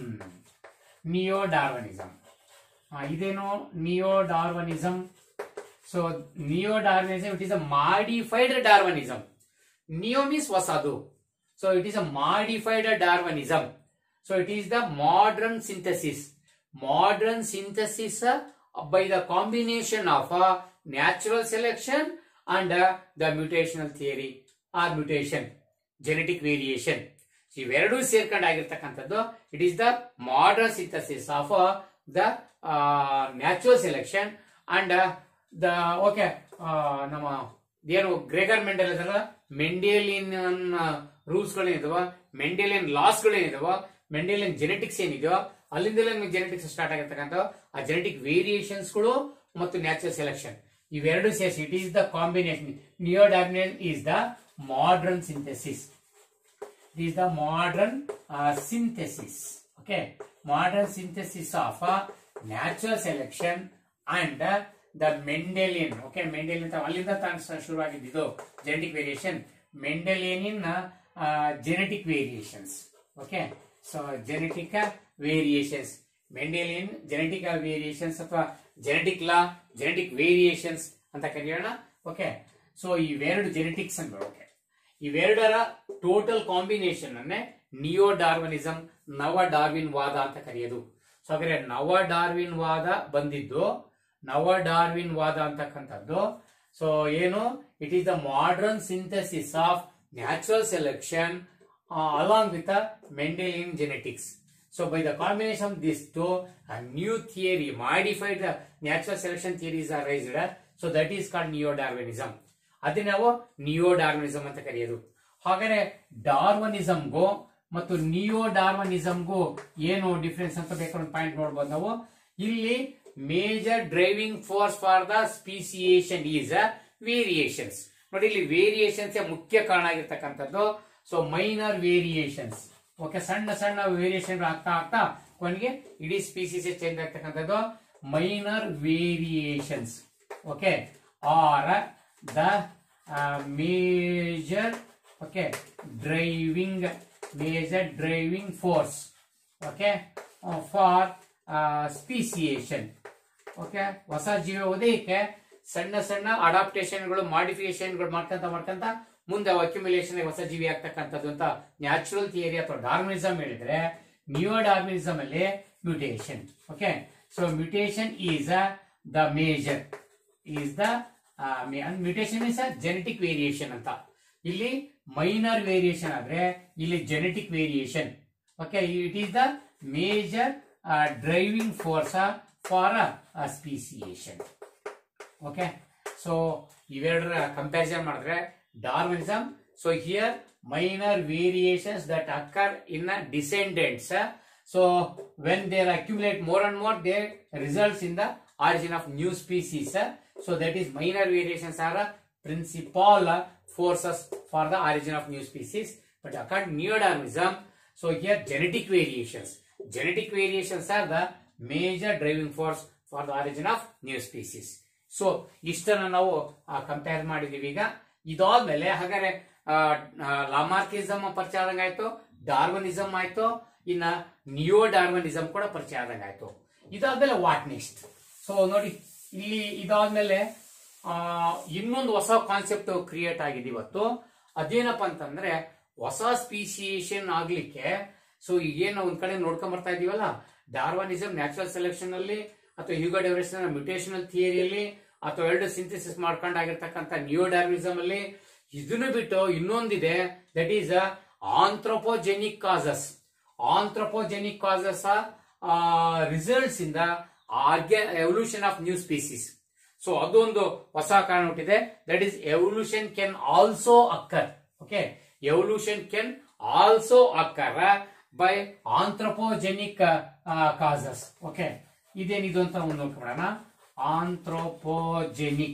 Neo Darwinism ಇದೇನು neo Darwinism. So neo Darwinism it is a modified Darwinism. Neo means ಹೊಸದು, so it is a modified Darwinism. So it is the modern synthesis. Modern synthesis by the combination of uh, natural selection and uh, the mutational theory or mutation, genetic variation. ಇವೆರಡೂ ಸೇರ್ಕೊಂಡು ಆಗಿರ್ತಕ್ಕಂಥದ್ದು it is the modern synthesis of the natural selection and the okay ನಮ್ಮ ಏನು Gregor Mendel ಅದರ Mendelian rules ಗಳೇನಿದಾವ, Mendelian laws ಗಳೇನಿದಾವ, Mendelian genetics ಏನಿದೆಯೋ ಅಲ್ಲಿಂದಲೇ ನಿಮಗೆ ಜೆನೆಟಿಕ್ಸ್ ಸ್ಟಾರ್ಟ್ ಆಗಿರ್ತಕ್ಕಂಥ ಆ ಜೆನೆಟಿಕ್ ವೇರಿಯೇಷನ್ಸ್ ಗಳು ಮತ್ತು ನ್ಯಾಚುರಲ್ ಸೆಲೆಕ್ಷನ್ ಇವೆರಡು ಸೇರಿಸಿ it is the combination. Neo Darwinism is the modern synthesis. It is the modern synthesis. Okay, modern synthesis of natural selection and the Mendelian. Okay, Mendelian ಅಲ್ಲಿಂದ ತಾನು ಶುರುವಾಗಿದ್ದು genetic variation, Mendelian genetic variations. Okay, so genetic variations, Mendelian genetic variations ಅಥವಾ genetic law, genetic variations ಅಂತ ಕರೆಯೋಣ. Okay, so ಇವೆರಡು genetics ಅಂದ್ರೆ okay ಇವೆರಡರ total combination ಅನ್ನೇ ನಿಯೋ ಡಾರ್ವಿನಿಸಮ್, ನವ ಡಾರ್ವಿನ್ ವಾದ ಅಂತ ಕರೆಯೋದು. ಸೊ ಹಾಗಾದ್ರೆ ನವ ಡಾರ್ವಿನ್ ವಾದ ಬಂದಿದ್ದು, ನವ ಡಾರ್ವಿನ್ ವಾದ ಅಂತಕ್ಕಂಥದ್ದು ಸೊ ಏನು, it is the modern synthesis of natural selection along with the Mendelian genetics. So by the combination of these two, a new theory, modified the natural selection theories are raised. So that is called neo-Darwinism. ಅದನ್ನ ನಾವು neo ಡಾರ್ವಿನಿಸಮ್ ಅಂತ ಕರೆಯೋದು. ಹಾಗಾದ್ರೆ ಡಾರ್ವನಿಸಮ್ಗೂ ಮತ್ತು neo ಡಾರ್ವನಿಸಮ್ಗೂ ಏನು difference ಅಂತ ಬೇಕಾದ್ರೆ ಒಂದು ಪಾಯಿಂಟ್ ನೋಡಬಹುದು ನಾವು. ಇಲ್ಲಿ major driving force for the speciation is variations. ನೋಡಿ ಇಲ್ಲಿ ವೇರಿಯೇಷನ್ಸ್ ಮುಖ್ಯ ಕಾರಣ ಆಗಿರ್ತಕ್ಕಂಥದ್ದು. ಸೊ ಮೈನರ್ ವೇರಿಯೇಷನ್ಸ್, ಓಕೆ, ಸಣ್ಣ ಸಣ್ಣ ವೇರಿಯೇಷನ್ ಆಗ್ತಾ ಆಗ್ತಾ ಕೊನೆಗೆ ಇಡೀ ಸ್ಪೀಸೀಸ್ ಚೇಂಜ್ ಆಗ್ತಕ್ಕಂಥದ್ದು. Minor variations, okay, are the major, okay, driving major driving force, okay, for speciation. Okay, ಹೊಸ ಜೀವ ಉದಯಕ್ಕೆ ಸಣ್ಣ ಸಣ್ಣ ಅಡಾಪ್ಟೇಷನ್ಗಳು ಮಾಡಿಫಿಕೇಶನ್ಗಳು ಮಾಡ್ಕೊಂತ ಮಾಡ್ಕೊಂತ ಮುಂದೆ ಅಕ್ಯುಮುಲೇಷನ್ ಹೊಸ ಜೀವಿ ಆಗ್ತಕ್ಕಂಥದ್ದು ಅಂತ ನ್ಯಾಚುರಲ್ ಥಿಯರಿ ಅಥವಾ ಡಾರ್ವಿನಿಸಂ ಹೇಳಿದ್ರೆ, ನಿಯೋ ಡಾರ್ವಿನಿಸಂ ಅಲ್ಲಿ mutation. Okay, so mutation is the major is the mutation is a genetic variation ಅಂತ. ಇಲ್ಲಿ ಮೈನರ್ ವೇರಿಯೇಷನ್ ಆದ್ರೆ ಇಲ್ಲಿ genetic variation. Okay, it is the major driving force for speciation. Okay, so ಇವೆರಡರ comparison ಮಾಡಿದ್ರೆ Darwinism, so here minor variations that occur in descendants, so when they accumulate more and more, they results in the origin of new species. So that is minor variations are principal forces for the origin of new species. But according to neo-darwinism, so here genetic variations, genetic variations are the major driving force for the origin of new species. So ಇಷ್ಟನ್ನ ನಾವು compare ಮಾಡಿದೀವಿ. ಈಗ ಇದಾದ್ಮೇಲೆ ಹಾಗಾದ್ರೆ ಲಾಮಾರ್ಕಿಸಮ್ ಪರಿಚಯ ಆದಂಗ ಆಯ್ತು, Darwinism ಆಯ್ತು, ಇನ್ನ ನಿಯೋ ಡಾರ್ವಿನಿಸಂ ಕೂಡ ಪರಿಚಯ ಆದಂಗ ಆಯ್ತು. ಇದಾದ್ಮೇಲೆ ವಾಟ್ ನೆಕ್ಸ್ಟ್? ಸೊ ನೋಡಿ ಇಲ್ಲಿ ಇದಾದ್ಮೇಲೆ ಆ ಇನ್ನೊಂದು ಹೊಸ ಕಾನ್ಸೆಪ್ಟ್ ಕ್ರಿಯೇಟ್ ಆಗಿದೆ ಇವತ್ತು. ಅದೇನಪ್ಪ ಅಂತಂದ್ರೆ ಹೊಸ ಸ್ಪೀಸಿಯೇಷನ್ ಆಗ್ಲಿಕ್ಕೆ, ಸೊ ಈಗೇನು ಒಂದ್ ಕಡೆ ನೋಡ್ಕೊಂಡ್ ಬರ್ತಾ ಇದೀವಲ್ಲ, ಡಾರ್ವಿನಿಸಂ ನ್ಯಾಚುರಲ್ ಸೆಲೆಕ್ಷನ್ ಅಲ್ಲಿ ಅಥವಾ ಹ್ಯೂಗೋ ಡೆವರೇಷನ್ ಮ್ಯೂಟೇಷನಲ್ ಥಿಯರಿಯಲ್ಲಿ ಅಥವಾ ಎರಡು ಸಿಂಥೆಸಿಸ್ ಮಾಡ್ಕೊಂಡಾಗಿರ್ತಕ್ಕಂಥ ನಿಯೋ ಡಾರ್ವಿನಿಸಂ ಅಲ್ಲಿ ಇದನ್ನು ಬಿಟ್ಟು ಇನ್ನೊಂದಿದೆ, that is anthropogenic causes. Anthropogenic causes are uh, results in the evolution of new species. So ಅದೊಂದು ಹೊಸ ಕಾರಣ ಹುಟ್ಟಿದೆ, that is evolution can also occur. Okay, evolution can also occur by anthropogenic uh, causes. Okay, ಇದೇನಿದು ಅಂತ ಒಂದು ನೋಡ್ಕೊಳ್ಳೋಣ. anthropogenic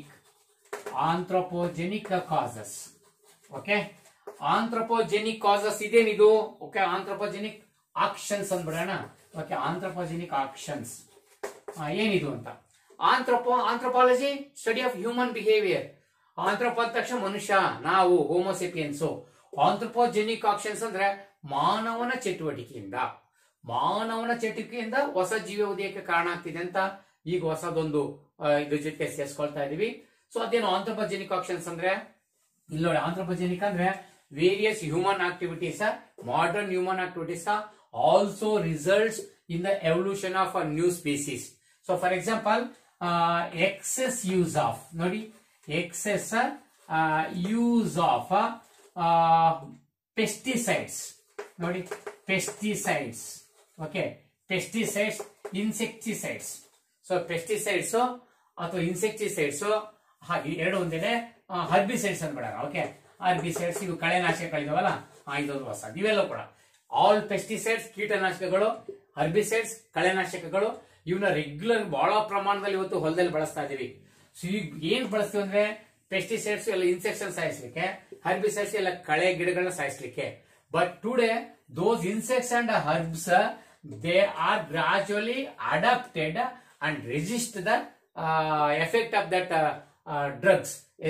anthropogenic causes. Okay, anthropogenic causes ಇದೇನಿದು? Okay, anthropogenic actions ಅಂದ್ಬಿಡೋಣ. ಓಕೆ, ಆಂಥ್ರೋಪೋಜೆನಿಕ್ ಆಕ್ಷನ್ಸ್ ಏನಿದು ಅಂತ. Anthropo anthropology study of human behaviour. Anthropo ಅಂದ ತಕ್ಷಣ ಮನುಷ್ಯ, ನಾವು ಹೋಮೋಸೆಪಿಯನ್ಸು. ಆಂಥ್ರೋಪೋಜೆನಿಕ್ ಆಕ್ಷನ್ಸ್ ಅಂದ್ರೆ ಮಾನವನ ಚಟುವಟಿಕೆಯಿಂದ ಮಾನವನ ಚಟುವಟಿಕೆಯಿಂದ ಹೊಸ ಜೀವ ಉದಯಕ್ಕೆ ಕಾರಣ ಆಗ್ತಿದೆ ಅಂತ ಈಗ ಹೊಸದೊಂದು ಇದ್ರ ಜೊತೆ ಸೇರಿಸ್ಕೊಳ್ತಾ ಇದೀವಿ. ಸೊ ಅದೇನು ಆಂಥ್ರೋಪೋಜೆನಿಕ್ ಆಕ್ಷನ್ಸ್ ಅಂದ್ರೆ, ಇಲ್ಲಿ ನೋಡಿ, ಆಂಥ್ರೋಪೋಜೆನಿಕ್ ಅಂದ್ರೆ various human activities, modern human activities also results in the evolution of a new species. So for example, uh, excess use of, nodi, excess uh, use of uh, pesticides, nodi, pesticides, okay, pesticides, insecticides. So pesticides ಅಥವಾ insecticides ಎರಡು ಒಂದಿದೆ, herbicides ಅಂದ್ಬಿಡೋಣ. Okay, herbicides ಇವು ಕಳೆನಾಶಕಗಳಿದಾವಲ್ಲ, ಇದೊಂದು ಹೊಸ. ಇವೆಲ್ಲ ಕೂಡ all pesticides, ಕೀಟನಾಶಕಗಳು, herbicides, ಕಳೆನಾಶಕಗಳು, ಇವನ್ನ ರೆಗ್ಯುಲರ್ ಬಹಳ ಪ್ರಮಾಣದಲ್ಲಿ ಇವತ್ತು ಹೊಲದಲ್ಲಿ ಬಳಸ್ತಾ ಇದೀವಿ. ಸೊ ಈಗ ಏನ್ ಬಳಸ್ತೀವಿ ಅಂದ್ರೆ ಪೆಸ್ಟಿಸೈಡ್ಸ್ ಎಲ್ಲ ಇನ್ಸೆಕ್ಷನ್ ಸಾಯಿಸ್ಲಿಕ್ಕೆ, ಹರ್ಬಿಸೈಡ್ಸ್ ಎಲ್ಲ ಕಳೆ ಗಿಡಗಳನ್ನ ಸಾಯಿಸ್ಲಿಕ್ಕೆ. But today those insects and herbs they are gradually adapted and resist the effect of that drugs,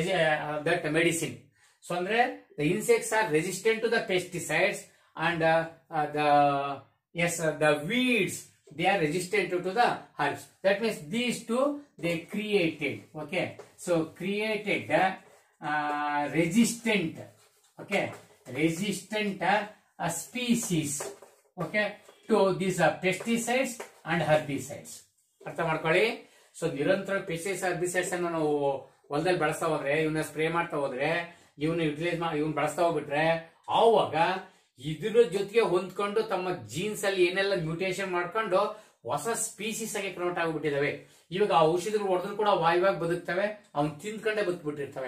that medicine. So andre the insects are resistant to the pesticides and uh, uh, the yes uh, the weeds, they are resistant to, to the herbs. That means these two they created, okay, so created uh, uh, resistant, okay, resistant uh, uh, species, okay, to these uh, pesticides and herbicides. ಅರ್ಥ ಮಾಡ್ಕೊಳ್ಳಿ. So ನಿರಂತರ pesticides, herbicides ಅನ್ನು ನಾವು ಹೊಲದಲ್ಲಿ ಬಳಸ್ತಾ ಹೋದ್ರೆ, ಇವನ್ನ spray ಮಾಡ್ತಾ ಹೋದ್ರೆ, ಇವನ್ನ ಯುಟಿಲೈಸ್ ಮಾಡಿ ಇವನ್ ಬಳಸ್ತಾ ಹೋಗ್ಬಿಟ್ರೆ, ಆವಾಗ ಇದ್ರ ಜೊತೆಗೆ ಹೊಂದ್ಕೊಂಡು ತಮ್ಮ ಜೀನ್ಸ್ ಅಲ್ಲಿ ಏನೆಲ್ಲ ಮ್ಯೂಟೇಷನ್ ಮಾಡ್ಕೊಂಡು ಹೊಸ ಸ್ಪೀಸೀಸ್ ಆಗಿ ಕನ್ವರ್ಟ್ ಆಗ್ಬಿಟ್ಟಿದಾವೆ. ಇವಾಗ ಆ ಔಷಧಿಗಳು ಹೊಡೆದ್ರು ಕೂಡ ವಾಯುವಾಗಿ ಬದುಕ್ತವೆ, ಅವ್ನ್ ತಿಂದ್ಕೊಂಡೇ ಬದುಕ್ಬಿಟ್ಟಿರ್ತವೆ.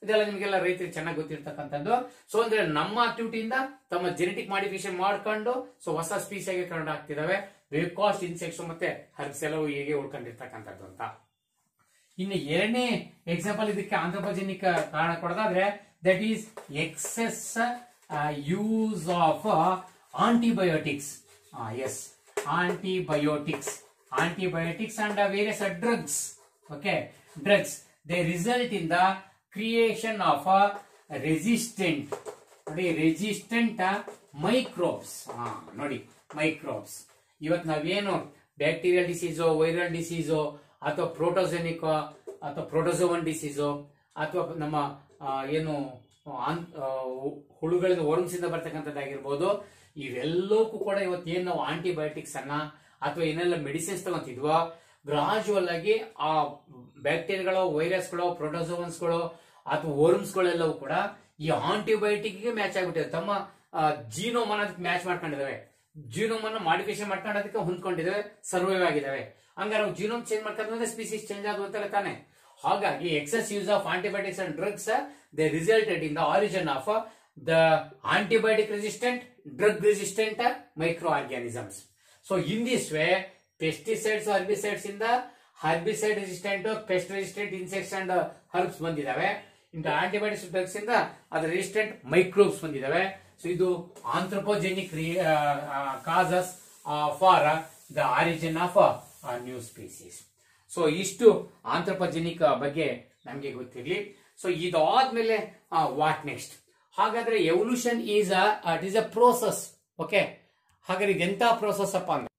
ಇದೆಲ್ಲ ನಿಮಗೆಲ್ಲ ರೈತರಿಗೆ ಚೆನ್ನಾಗಿ ಗೊತ್ತಿರ್ತಕ್ಕಂಥದ್ದು. ಸೊ ಅಂದ್ರೆ ನಮ್ಮ ಆಕ್ಟಿವಿಟಿಯಿಂದ ತಮ್ಮ ಜೆನೆಟಿಕ್ ಮಾಡಿಫಿಕೇಶನ್ ಮಾಡ್ಕೊಂಡು ಸೊ ಹೊಸ ಸ್ಪೀಸ್ ಆಗಿ ಕನ್ನಡ ಆಗ್ತಿದಾವೆ. ವೇಕಾಸ್ಟ್ ಇನ್ಸೆಕ್ಟ್ಸ್ ಮತ್ತೆ ಹರ್ಬ್ಸ್ ಎಲ್ಲವೂ ಹೇಗೆ ಉಳ್ಕೊಂಡಿರ್ತಕ್ಕಂಥದ್ದು ಅಂತ. ಇನ್ನು ಎರಡನೇ ಎಕ್ಸಾಂಪಲ್ ಇದಕ್ಕೆ ಆಂಥ್ರೋಪೋಜೆನಿಕ್ ಕಾರಣ ಕೊಡೋದಾದ್ರೆ that is excess use of antibiotics. Yes, antibiotics antibiotics and uh, various uh, drugs. Okay, drugs, they result in the creation of a resistant ನೋಡಿ resistant uh, microbes. ಹಾ ನೋಡಿ microbes. ಇವತ್ತು ನಾವೇನು ಬ್ಯಾಕ್ಟೀರಿಯಲ್ ಡಿಸೀಸೋ ವೈರಲ್ ಡಿಸೀಸೋ ಅಥವಾ ಪ್ರೋಟೋಜೆನಿಕ್ ಅಥವಾ protozoan ಡಿಸೀಸೋ ಅಥವಾ ನಮ್ಮ ಏನು ಹುಳುಗಳಿಂದ ವರ್ಮ್ಸ್ ಇಂದ ಬರ್ತಕ್ಕಂಥದ್ದಾಗಿರ್ಬೋದು, ಇವೆಲ್ಲಕ್ಕೂ ಕೂಡ ಇವತ್ತೇನು ನಾವು ಆಂಟಿಬಯೋಟಿಕ್ಸ್ ಅನ್ನ ಅಥವಾ ಏನೆಲ್ಲ ಮೆಡಿಸಿನ್ಸ್ ತಗೊಂತಿದ್ವೋ ಗ್ರಾಜುವಲ್ ಆಗಿ ಆ ಬ್ಯಾಕ್ಟೀರಿಯಾಗಳು, ವೈರಸ್ಗಳು, ಪ್ರೋಟೋಸೋವನ್ಸ್ಗಳು ಅಥವಾ ವರ್ಮ್ಸ್ಗಳೆಲ್ಲವೂ ಕೂಡ ಈ ಆಂಟಿಬಯೋಟಿಕ್ ಗೆ ಮ್ಯಾಚ್ ಆಗ್ಬಿಟ್ಟಿದೆ. ತಮ್ಮ ಜೀನೋಮ್ ಅನ್ನೋದಕ್ಕೆ ಮ್ಯಾಚ್ ಮಾಡ್ಕೊಂಡಿದಾವೆ, ಜೀನೋಮ್ ಅನ್ನು ಮಾಡಿಫಿಕೇಶನ್ ಮಾಡ್ಕೊಳ್ಳೋದಕ್ಕೆ ಹೊಂದ್ಕೊಂಡಿದ್ದಾವೆ, ಸರ್ವೈವ್ ಆಗಿದಾವೆ. ಹಂಗಾರೆ ಜೀನೋಮ್ ಚೇಂಜ್ ಮಾಡ್ಕೊಂಡ್ರೆ ಸ್ಪೀಸೀಸ್ ಚೇಂಜ್ ಆದವು ಅಂತಲ್ಲ ತಾನೆ. ಹಾಗಾಗಿ excess use of antibiotics and drugs they resulted in the origin of the antibiotic resistant, drug resistant microorganisms. So in this way, pesticides, herbicides in the herbicide resistant, pest resistant insects and herbs ಬಂದಿದಾವೆ. ಇಂದ antibiotics drugs ಇಂದ ಅದರ resistant microbes ಬಂದಿದಾವೆ. So ಇದು anthropogenic causes for the origin of a new species. So ಇಷ್ಟು anthropogenic ಬಗ್ಗೆ ನಮಗೆ ಗೊತ್ತಿರಲಿ. ಸೊ ಇದಾದ್ಮೇಲೆ ವಾಟ್ ನೆಕ್ಸ್ಟ್? ಹಾಗಾದ್ರೆ evolution is it is a process. Okay, ಹಾಗಾದ್ರೆ ಇದೆಂತ ಪ್ರೋಸೆಸ್ ಅಪ್ಪ ಅಂದ್ರೆ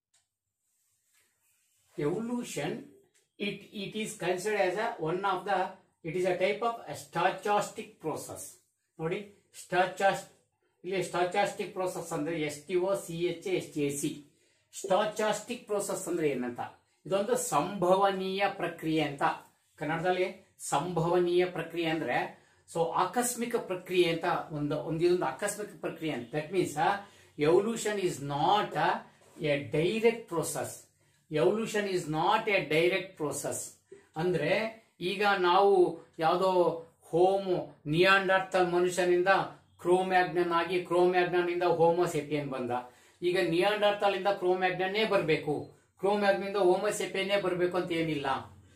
evolution it it is considered as a one of the it is a type of stochastic process. ನೋಡಿ ಸ್ಟಾಚಾಸ್ಟ್ ಇಲ್ಲಿ ಸ್ಟಾಚಾಸ್ಟಿಕ್ ಪ್ರೋಸೆಸ್ ಅಂದ್ರೆ S T O C H S T A C. Stochastic process ಅಂದ್ರೆ ಏನಂತ? ಇದೊಂದು ಸಂಭವನೀಯ ಪ್ರಕ್ರಿಯೆ ಅಂತ. ಕನ್ನಡದಲ್ಲಿ ಸಂಭವನೀಯ ಪ್ರಕ್ರಿಯೆ ಅಂದ್ರೆ ಸೊ ಆಕಸ್ಮಿಕ ಪ್ರಕ್ರಿಯೆ ಅಂತ ಒಂದು ಒಂದೊಂದು ಆಕಸ್ಮಿಕ ಪ್ರಕ್ರಿಯೆ ಅಂತ. That means evolution is not a direct process. Evolution is not a direct process ಅಂದ್ರೆ ಈಗ ನಾವು ಯಾವುದೋ ಹೋಮೋ ನಿಯಾಂಡರ್ಟಲ್ ಮನುಷ್ಯನಿಂದ ಕ್ರೋಮ್ಯಾಗ್ನನ್ ಆಗಿ ಕ್ರೋಮ್ಯಾಗ್ನನ್ ಇಂದ ಹೋಮೋಸೆಪಿಯನ್ ಬಂದ. ಈಗ ನಿಯಾಂಡರ್ಟಲ್ ಇಂದ ಕ್ರೋಮ್ಯಾಗ್ನನ್ನೇ ಬರಬೇಕು, ಕ್ರೋಮ್ಯಾಗ್ನನ್ ಇಂದ ಹೋಮೋಸೆಪಿಯನ್ನೇ ಬರಬೇಕು ಅಂತ ಏನಿಲ್ಲ.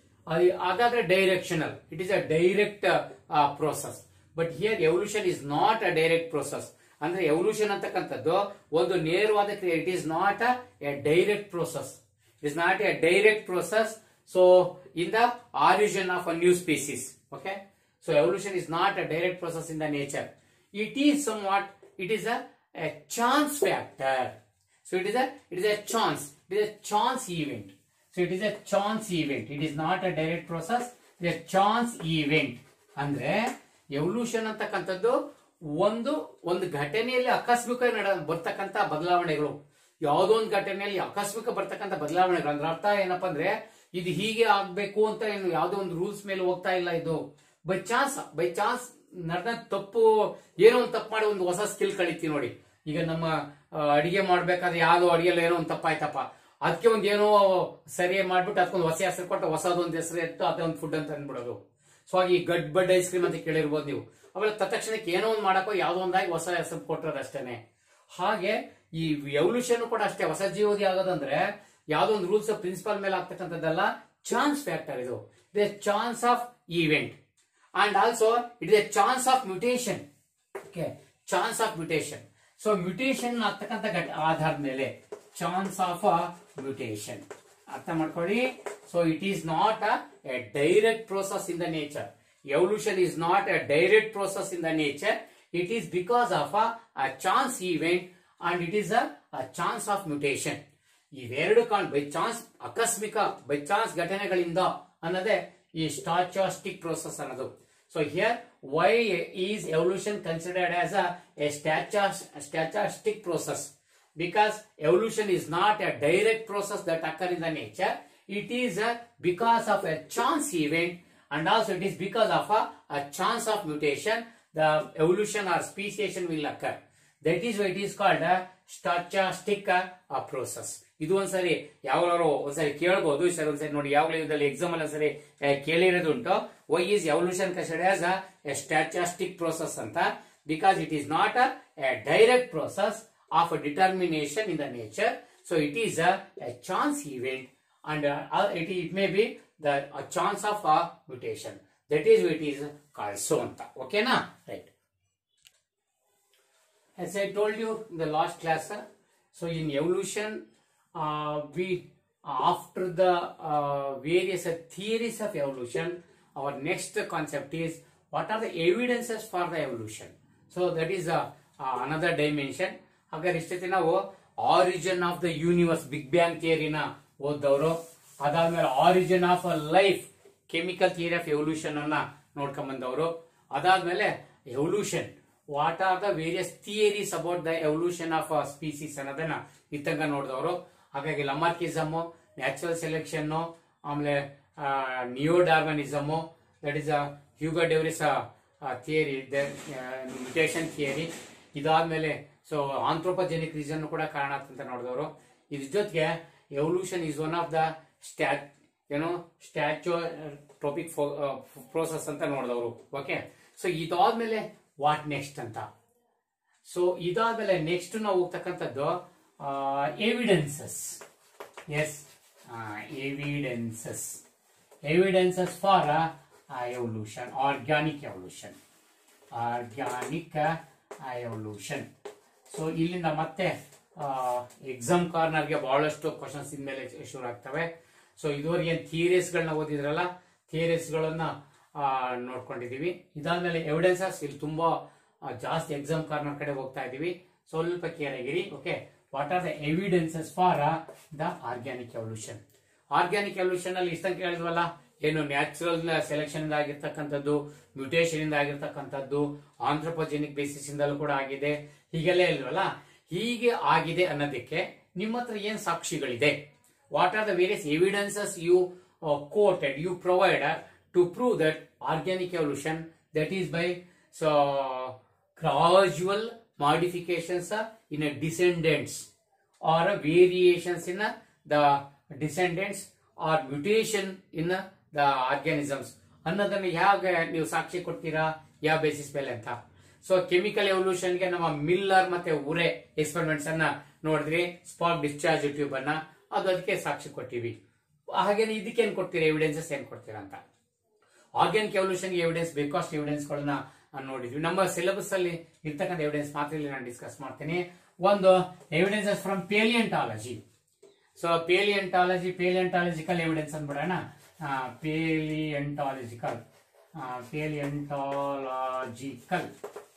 ಹಾಗಾದ್ರೆ directional, it is a direct process. But here evolution is not a direct process. ಅಂದ್ರೆ ಎವಲ್ಯೂಷನ್ ಅಂತಕ್ಕಂಥದ್ದು ಒಂದು ನೇರವಾದ ಕ್ರಿಯೆ. It is not a direct process. It is not a direct process. So in the origin of a new species. Okay, so evolution is not a direct process in the nature. It is somewhat it is a chance factor. So it is a it is a chance. It is a chance event. So it is a chance event. It is not a direct process. It is a chance event. ಅಂದ್ರೆ evolution ಅಂತಕ್ಕಂಥದ್ದು ಒಂದು ಒಂದು ಘಟನೆಯಲ್ಲಿ ಆಕಸ್ಮಿಕ ಬರ್ತಕ್ಕಂಥ ಬದಲಾವಣೆಗಳು. ಯಾವುದೋ ಒಂದು ಘಟನೆಯಲ್ಲಿ ಆಕಸ್ಮಿಕ ಬರ್ತಕ್ಕಂಥ ಬದಲಾವಣೆಗಳು ಅಂದ್ರೆ ಅರ್ಥ ಏನಪ್ಪಾ ಅಂದ್ರೆ ಇದು ಹೀಗೆ ಆಗ್ಬೇಕು ಅಂತ ಏನು ಯಾವುದೋ ಒಂದು ರೂಲ್ಸ್ ಮೇಲೆ ಹೋಗ್ತಾ ಇಲ್ಲ. ಇದು ಬೈ ಚಾನ್ಸ್ ಬೈ ಚಾನ್ಸ್ ನಡೆದ ತಪ್ಪು, ಏನೋ ಒಂದು ತಪ್ಪು ಮಾಡಿ ಒಂದು ಹೊಸ ಸ್ಕಿಲ್ ಕಲಿತೀವಿ ನೋಡಿ. ಈಗ ನಮ್ಮ ಅಡಿಗೆ ಮಾಡ್ಬೇಕಾದ್ರೆ ಯಾವ್ದೋ ಅಡಿಗೆಲ್ಲ ಏನೋ ಒಂದು ತಪ್ಪಾಯ್ತಪ್ಪ, ಅದಕ್ಕೆ ಒಂದ್ ಏನೋ ಸರಿ ಮಾಡ್ಬಿಟ್ಟು ಅದಕ್ಕೊಂದು ಹೊಸ ಹೆಸರು ಕೊಟ್ಟು ಹೊಸದೊಂದು ಹೆಸರು ಇತ್ತು ಅದೊಂದು ಫುಡ್ ಅಂತ ಅಂದ್ಬಿಡೋದು. ಸೊ ಹಾಗೆ ಈ ಗಡ್ ಬಡ್ ಐಸ್ ಕ್ರೀಮ್ ಅಂತ ಕೇಳಿರ್ಬೋದು ನೀವು. ಅವೆಲ್ಲ ತಕ್ಷಣಕ್ಕೆ ಏನೋ ಒಂದು ಮಾಡಕ್ಕೋ ಯಾವ್ದೋ ಒಂದಾಗಿ ಹೊಸ ಹೆಸರು ಕೊಟ್ಟರು ಅಷ್ಟೇನೆ. ಹಾಗೆ ಈ ಎವಲ್ಯೂಷನ್ ಕೂಡ ಅಷ್ಟೇ. ಹೊಸ ಜೀವೋದಿ ಆಗೋದಂದ್ರೆ ಯಾವ್ದೋ ಒಂದು ರೂಲ್ಸ್ ಪ್ರಿನ್ಸಿಪಲ್ ಮೇಲೆ ಆಗ್ತಕ್ಕಂಥದ್ದೆಲ್ಲ ಚಾನ್ಸ್ ಫ್ಯಾಕ್ಟರ್. ಇದು it is chance of event and also it is a chance of mutation. Okay, chance of mutation. So mutation ಆಗ್ತಕ್ಕಂಥ ಆಧಾರದ ಮೇಲೆ ಚಾನ್ಸ್ ಆಫ್ ಮ್ಯೂಟೇಷನ್ ಅರ್ಥ ಮಾಡ್ಕೊಳ್ಳಿ. So it is not a direct process in the nature. Evolution is not a direct process in the nature. It is because of a chance event and it is a chance of mutation. ಇವೆರಡು ಕಾಣ್ by chance ಅಕಸ್ಮಿಕ by chance ಘಟನೆಗಳಿಂದ ಅನ್ನೋದೇ ಈ stochastic process ಅನ್ನೋದು. So here why is evolution considered as a stochastic process? Because evolution is not a direct process that occurs in the nature. It is uh, because of a chance event and also it is because of a, a chance of mutation the evolution or speciation will occur. That is why it is called a stochastic process. ಇದು ಒಂದ್ಸರಿ ಯಾವಾಗಲೂ ಒಂದ್ಸರಿ ಕೇಳಬಹುದು. Sir ಒಂದ್ಸರಿ ನೋಡಿ, ಯಾವಾಗಲೂ ಇದರಲ್ಲಿ exam ಅಲ್ಲಿ ಒಂದ್ಸರಿ ಕೇಳಿರೋದು ಉಂಟು. Why is evolution considered as a stochastic process ಅಂತ, because it is not a direct process of determination in the nature. So it is a chance event and uh, it, it may be the a chance of a mutation. That is what it is called so anta. Okay na? Right. As I told you in the last class, uh, so in evolution uh, we after the uh, various uh, theories of evolution, our next concept is what are the evidences for the evolution. So that is uh, uh, another dimension. Agar ishtati ನಾವು origin of the universe, big bang theory na ಓದ್ದವರು, ಅದಾದ್ಮೇಲೆ origin of life, chemical theory of evolution ಅನ್ನ ನೋಡ್ಕೊಂಡ್ ಬಂದವರು, ಅದಾದ್ಮೇಲೆ evolution, what are the various theories about the evolution of species ಅನ್ನೋದನ್ನ ಇತ್ತಂಗ ನೋಡಿದವರು. ಹಾಗಾಗಿ ಲಮಾರ್ಕಿಸಮ್, ನ್ಯಾಚುರಲ್ ಸೆಲೆಕ್ಷನ್, ಆಮೇಲೆ neo Darwinism, that is Hugo de Vries theory, mutation theory. ಇದಾದ್ಮೇಲೆ ಸೊ ಆಂಥ್ರೋಪೋಜೆನಿಕ್ ರೀಸನ್ ಕೂಡ ಕಾರಣ ಅಂತ ನೋಡಿದವರು. ಇದ್ರ ಜೊತೆಗೆ evolution is one of the stat you know statotropic uh, process ಅಂತ ನೋಡಿದವರು. ಓಕೆ, ಸೊ ಇದಾದ್ಮೇಲೆ ವಾಟ್ ನೆಕ್ಸ್ಟ್ ಅಂತ. ಸೊ ಇದಾದ್ಮೇಲೆ ನೆಕ್ಸ್ಟ್ ನಾವು ಹೋಗ್ತಕ್ಕಂಥದ್ದು evidences. Yes, evidences evidences for evolution, organic evolution, organic evolution. So ಇಲ್ಲಿಂದ ಮತ್ತೆ ಎಕ್ಸಾಮ್ ಕಾರ್ನರ್ಗೆ ಬಹಳಷ್ಟು ಕ್ವಶನ್ಸ್ ಇನ್ಮೇಲೆ ಶುರು ಆಗ್ತವೆ. ಸೊ ಇದುವರೆಗೆ ಏನ್ ಥಿಯರೀಸ್ ಗಳನ್ನ ಓದಿದ್ರಲ್ಲ, ಥಿಯರೀಸ್ ಗಳನ್ನ ನೋಡ್ಕೊಂಡಿದೀವಿ. ಇದಾದ್ಮೇಲೆ ಎವಿಡೆನ್ಸಸ್, ಇಲ್ಲಿ ತುಂಬಾ ಜಾಸ್ತಿ ಎಕ್ಸಾಮ್ ಕಾರ್ನರ್ ಕಡೆ ಹೋಗ್ತಾ ಇದೀವಿ, ಸ್ವಲ್ಪ ಕೇರ್ ಆಗಿರಿ. Okay, what are the evidences for the organic evolution. Organic evolution ಅಲ್ಲಿ ಇಷ್ಟಂತ ಹೇಳಿದ್ವಲ್ಲ, ಏನು ನ್ಯಾಚುರಲ್ ಸೆಲೆಕ್ಷನ್ ಇಂದ ಆಗಿರ್ತಕ್ಕಂಥದ್ದು, ಮ್ಯೂಟೇಷನ್ ಇಂದ ಆಗಿರ್ತಕ್ಕಂಥದ್ದು, ಆಂಥ್ರೋಪೋಜೆನಿಕ್ ಬೇಸಿಸ್ ಇಂದಲೂ ಕೂಡ ಆಗಿದೆ, ಹೀಗೆಲ್ಲ ಹೇಳಿದ್ವಲ್ಲ. ಹೀಗೆ ಆಗಿದೆ ಅನ್ನೋದಕ್ಕೆ ನಿಮ್ಮ ಹತ್ರ ಏನ್ ಸಾಕ್ಷಿಗಳಿದೆ? What are the various evidences you quoted, you provide to prove that organic evolution, that is by so gradual modifications in a descendants or variations in the descendants or mutation in the organisms ಅನ್ನೋದನ್ನ ಹೇಗೆ ನೀವು ಸಾಕ್ಷಿ ಕೊಡ್ತೀರಾ, ಯಾವ basis ಮೇಲೆ ಅಂತ. So chemical ಎವಲ್ಯೂಷನ್ಗೆ ನಮ್ಮ Miller ಮತ್ತೆ ಉರೆ experiments ಅನ್ನ ನೋಡಿದ್ರಿ, ಸ್ಪಾರ್ಕ್ ಡಿಸ್ಚಾರ್ಜ್ ಟ್ಯೂಬ್ ಅನ್ನ, ಅದು ಅದಕ್ಕೆ ಸಾಕ್ಷಿ ಕೊಟ್ಟಿವಿ. ಹಾಗೇನೆ ಇದಕ್ಕೆ ಏನ್ ಕೊಡ್ತೀರಾ, ಎವಿಡೆನ್ಸಸ್ ಏನ್ ಕೊಡ್ತೀರಾ ಅಂತ. ಆರ್ಗ್ಯಾನಿಕ್ ಎವಲ್ಯೂಷನ್ ಎವಿಡೆನ್ಸ್, ಬೇಕಾಸ್ಟ್ ಎವಿಡೆನ್ಸ್ ಗಳನ್ನ ನೋಡಿದ್ವಿ. ನಮ್ಮ ಸಿಲೆಬಸ್ ಅಲ್ಲಿ ಇರ್ತಕ್ಕಂಥ ಎವಿಡೆನ್ಸ್ ಮಾತ್ರ ಇಲ್ಲಿ ನಾನು ಡಿಸ್ಕಸ್ ಮಾಡ್ತೀನಿ. ಒಂದು evidences from palaeontology. So palaeontology, palaeontological evidence ಅಂದ್ಬಿಡೋಣ. Palaeontological palaeontological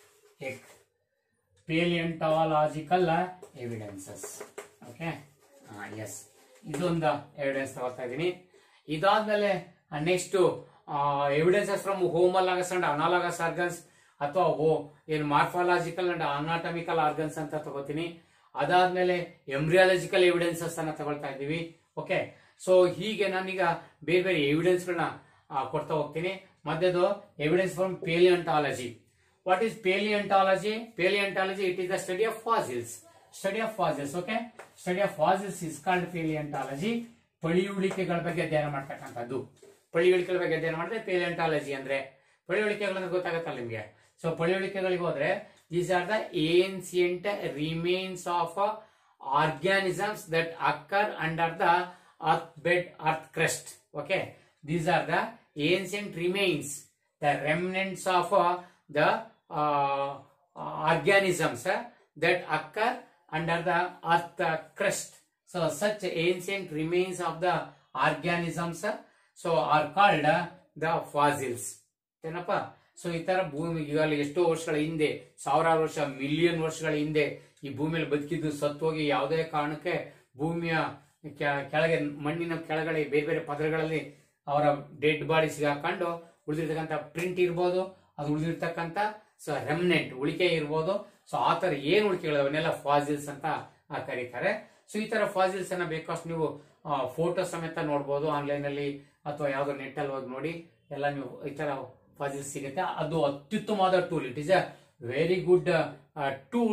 palaeontological evidences. Okay, yes, ಇದೊಂದು ಎವಿಡೆನ್ಸ್ ತಗೋತಾ ಇದ್ದೀನಿ. ಇದಾದ್ಮೇಲೆ next evidences from homologous and analogous organs, ಅಥವಾ ಏನು ಮಾರ್ಫಾಲಜಿಕಲ್ ಅಂಡ್ ಅನಾಟಮಿಕಲ್ ಆರ್ಗನ್ಸ್ ಅಂತ ತಗೋತೀನಿ. ಅದಾದ್ಮೇಲೆ ಎಂಬ್ರಿಯಾಲಜಿಕಲ್ ಎವಿಡೆನ್ಸಸ್ ಅನ್ನ ತಗೊಳ್ತಾ ಇದ್ದೀವಿ. ಓಕೆ, ಸೊ ಹೀಗೆ ನಾನೀಗ ಬೇರೆ ಬೇರೆ ಎವಿಡೆನ್ಸ್ ಗಳನ್ನ ಕೊಡ್ತಾ ಹೋಗ್ತೀನಿ. ಮಧ್ಯದು evidence from palaeontology. What is palaeontology? Palaeontology, it is the study of fossils. Study of fossils. Okay, study of fossils is called palaeontology. ಪಳಿಯುಳಿಕೆಗಳ ಬಗ್ಗೆ ಅಧ್ಯಯನ ಮಾಡ್ತಕ್ಕಂಥದ್ದು. ಪಳಿಯುಳಿಕೆಗಳ ಬಗ್ಗೆ ಅಧ್ಯಯನ ಮಾಡಿದ್ರೆ ಪೇಲಿಯಂಟಾಲಜಿ ಅಂದ್ರೆ. ಪಳಿಯುಳಿಕೆಗಳಂದ್ರೆ ಗೊತ್ತಾಗತ್ತಲ್ಲ ನಿಮ್ಗೆ. ಸೊ ಪಳಿಯುಳಿಕೆಗಳಿಗೆ ಹೋದ್ರೆ these are the ancient remains of organisms that occur under the earth bed, earth crust. Okay, these are the ancient remains, the remnants of uh, the uh, organisms uh, that occur under the earth uh, crust. So such ancient remains of the organisms uh, so are called uh, the fossils. ಏನಪ್ಪ? So ಈ ತರ ಭೂಮಿ ಈಗಾಗಲೇ ಎಷ್ಟೋ ವರ್ಷಗಳ ಹಿಂದೆ, ಸಾವಿರಾರು ವರ್ಷ, ಮಿಲಿಯನ್ ವರ್ಷಗಳ ಹಿಂದೆ ಈ ಭೂಮಿಯಲ್ಲಿ ಬದುಕಿದ್ದು ಸತ್ತು ಹೋಗಿ ಯಾವುದೇ ಕಾರಣಕ್ಕೆ ಭೂಮಿಯ ಕೆಳಗೆ, ಮಣ್ಣಿನ ಕೆಳಗಡೆ ಬೇರೆ ಬೇರೆ ಪದರಗಳಲ್ಲಿ ಅವರ ಡೆಡ್ ಬಾಡಿ ಸಿಗಾಕೊಂಡು ಉಳಿದಿರ್ತಕ್ಕಂಥ ಪ್ರಿಂಟ್ ಇರ್ಬೋದು, ಅದು ಉಳಿದಿರ್ತಕ್ಕಂಥ ಸೊ ರೆಮ್ನೆಂಟ್ ಉಳಿಕೆ ಇರ್ಬೋದು. ಸೊ ಆ ತರ ಏನ್ ಉಳಿಕೆಗಳವನ್ನೆಲ್ಲ ಫಾಸಿಲ್ಸ್ ಅಂತ ಕರೀತಾರೆ. ಸೊ ಈ ತರ ಫಾಸಿಲ್ಸ್ ಅನ್ನ ಬೇಕಾಷ್ಟು ನೀವು ಫೋಟೋ ಸಮೇತ ನೋಡ್ಬೋದು ಆನ್ಲೈನ್ ಅಲ್ಲಿ, ಅಥವಾ ಯಾವ್ದೋ ನೆಟ್ ಅಲ್ಲಿ ಹೋಗಿ ನೋಡಿ, ಎಲ್ಲ ನೀವು ಈ ತರ ಫಾಸಿಲ್ಸ್ ಸಿಗುತ್ತೆ. ಅದು ಅತ್ಯುತ್ತಮವಾದ tool. It is a very good tool to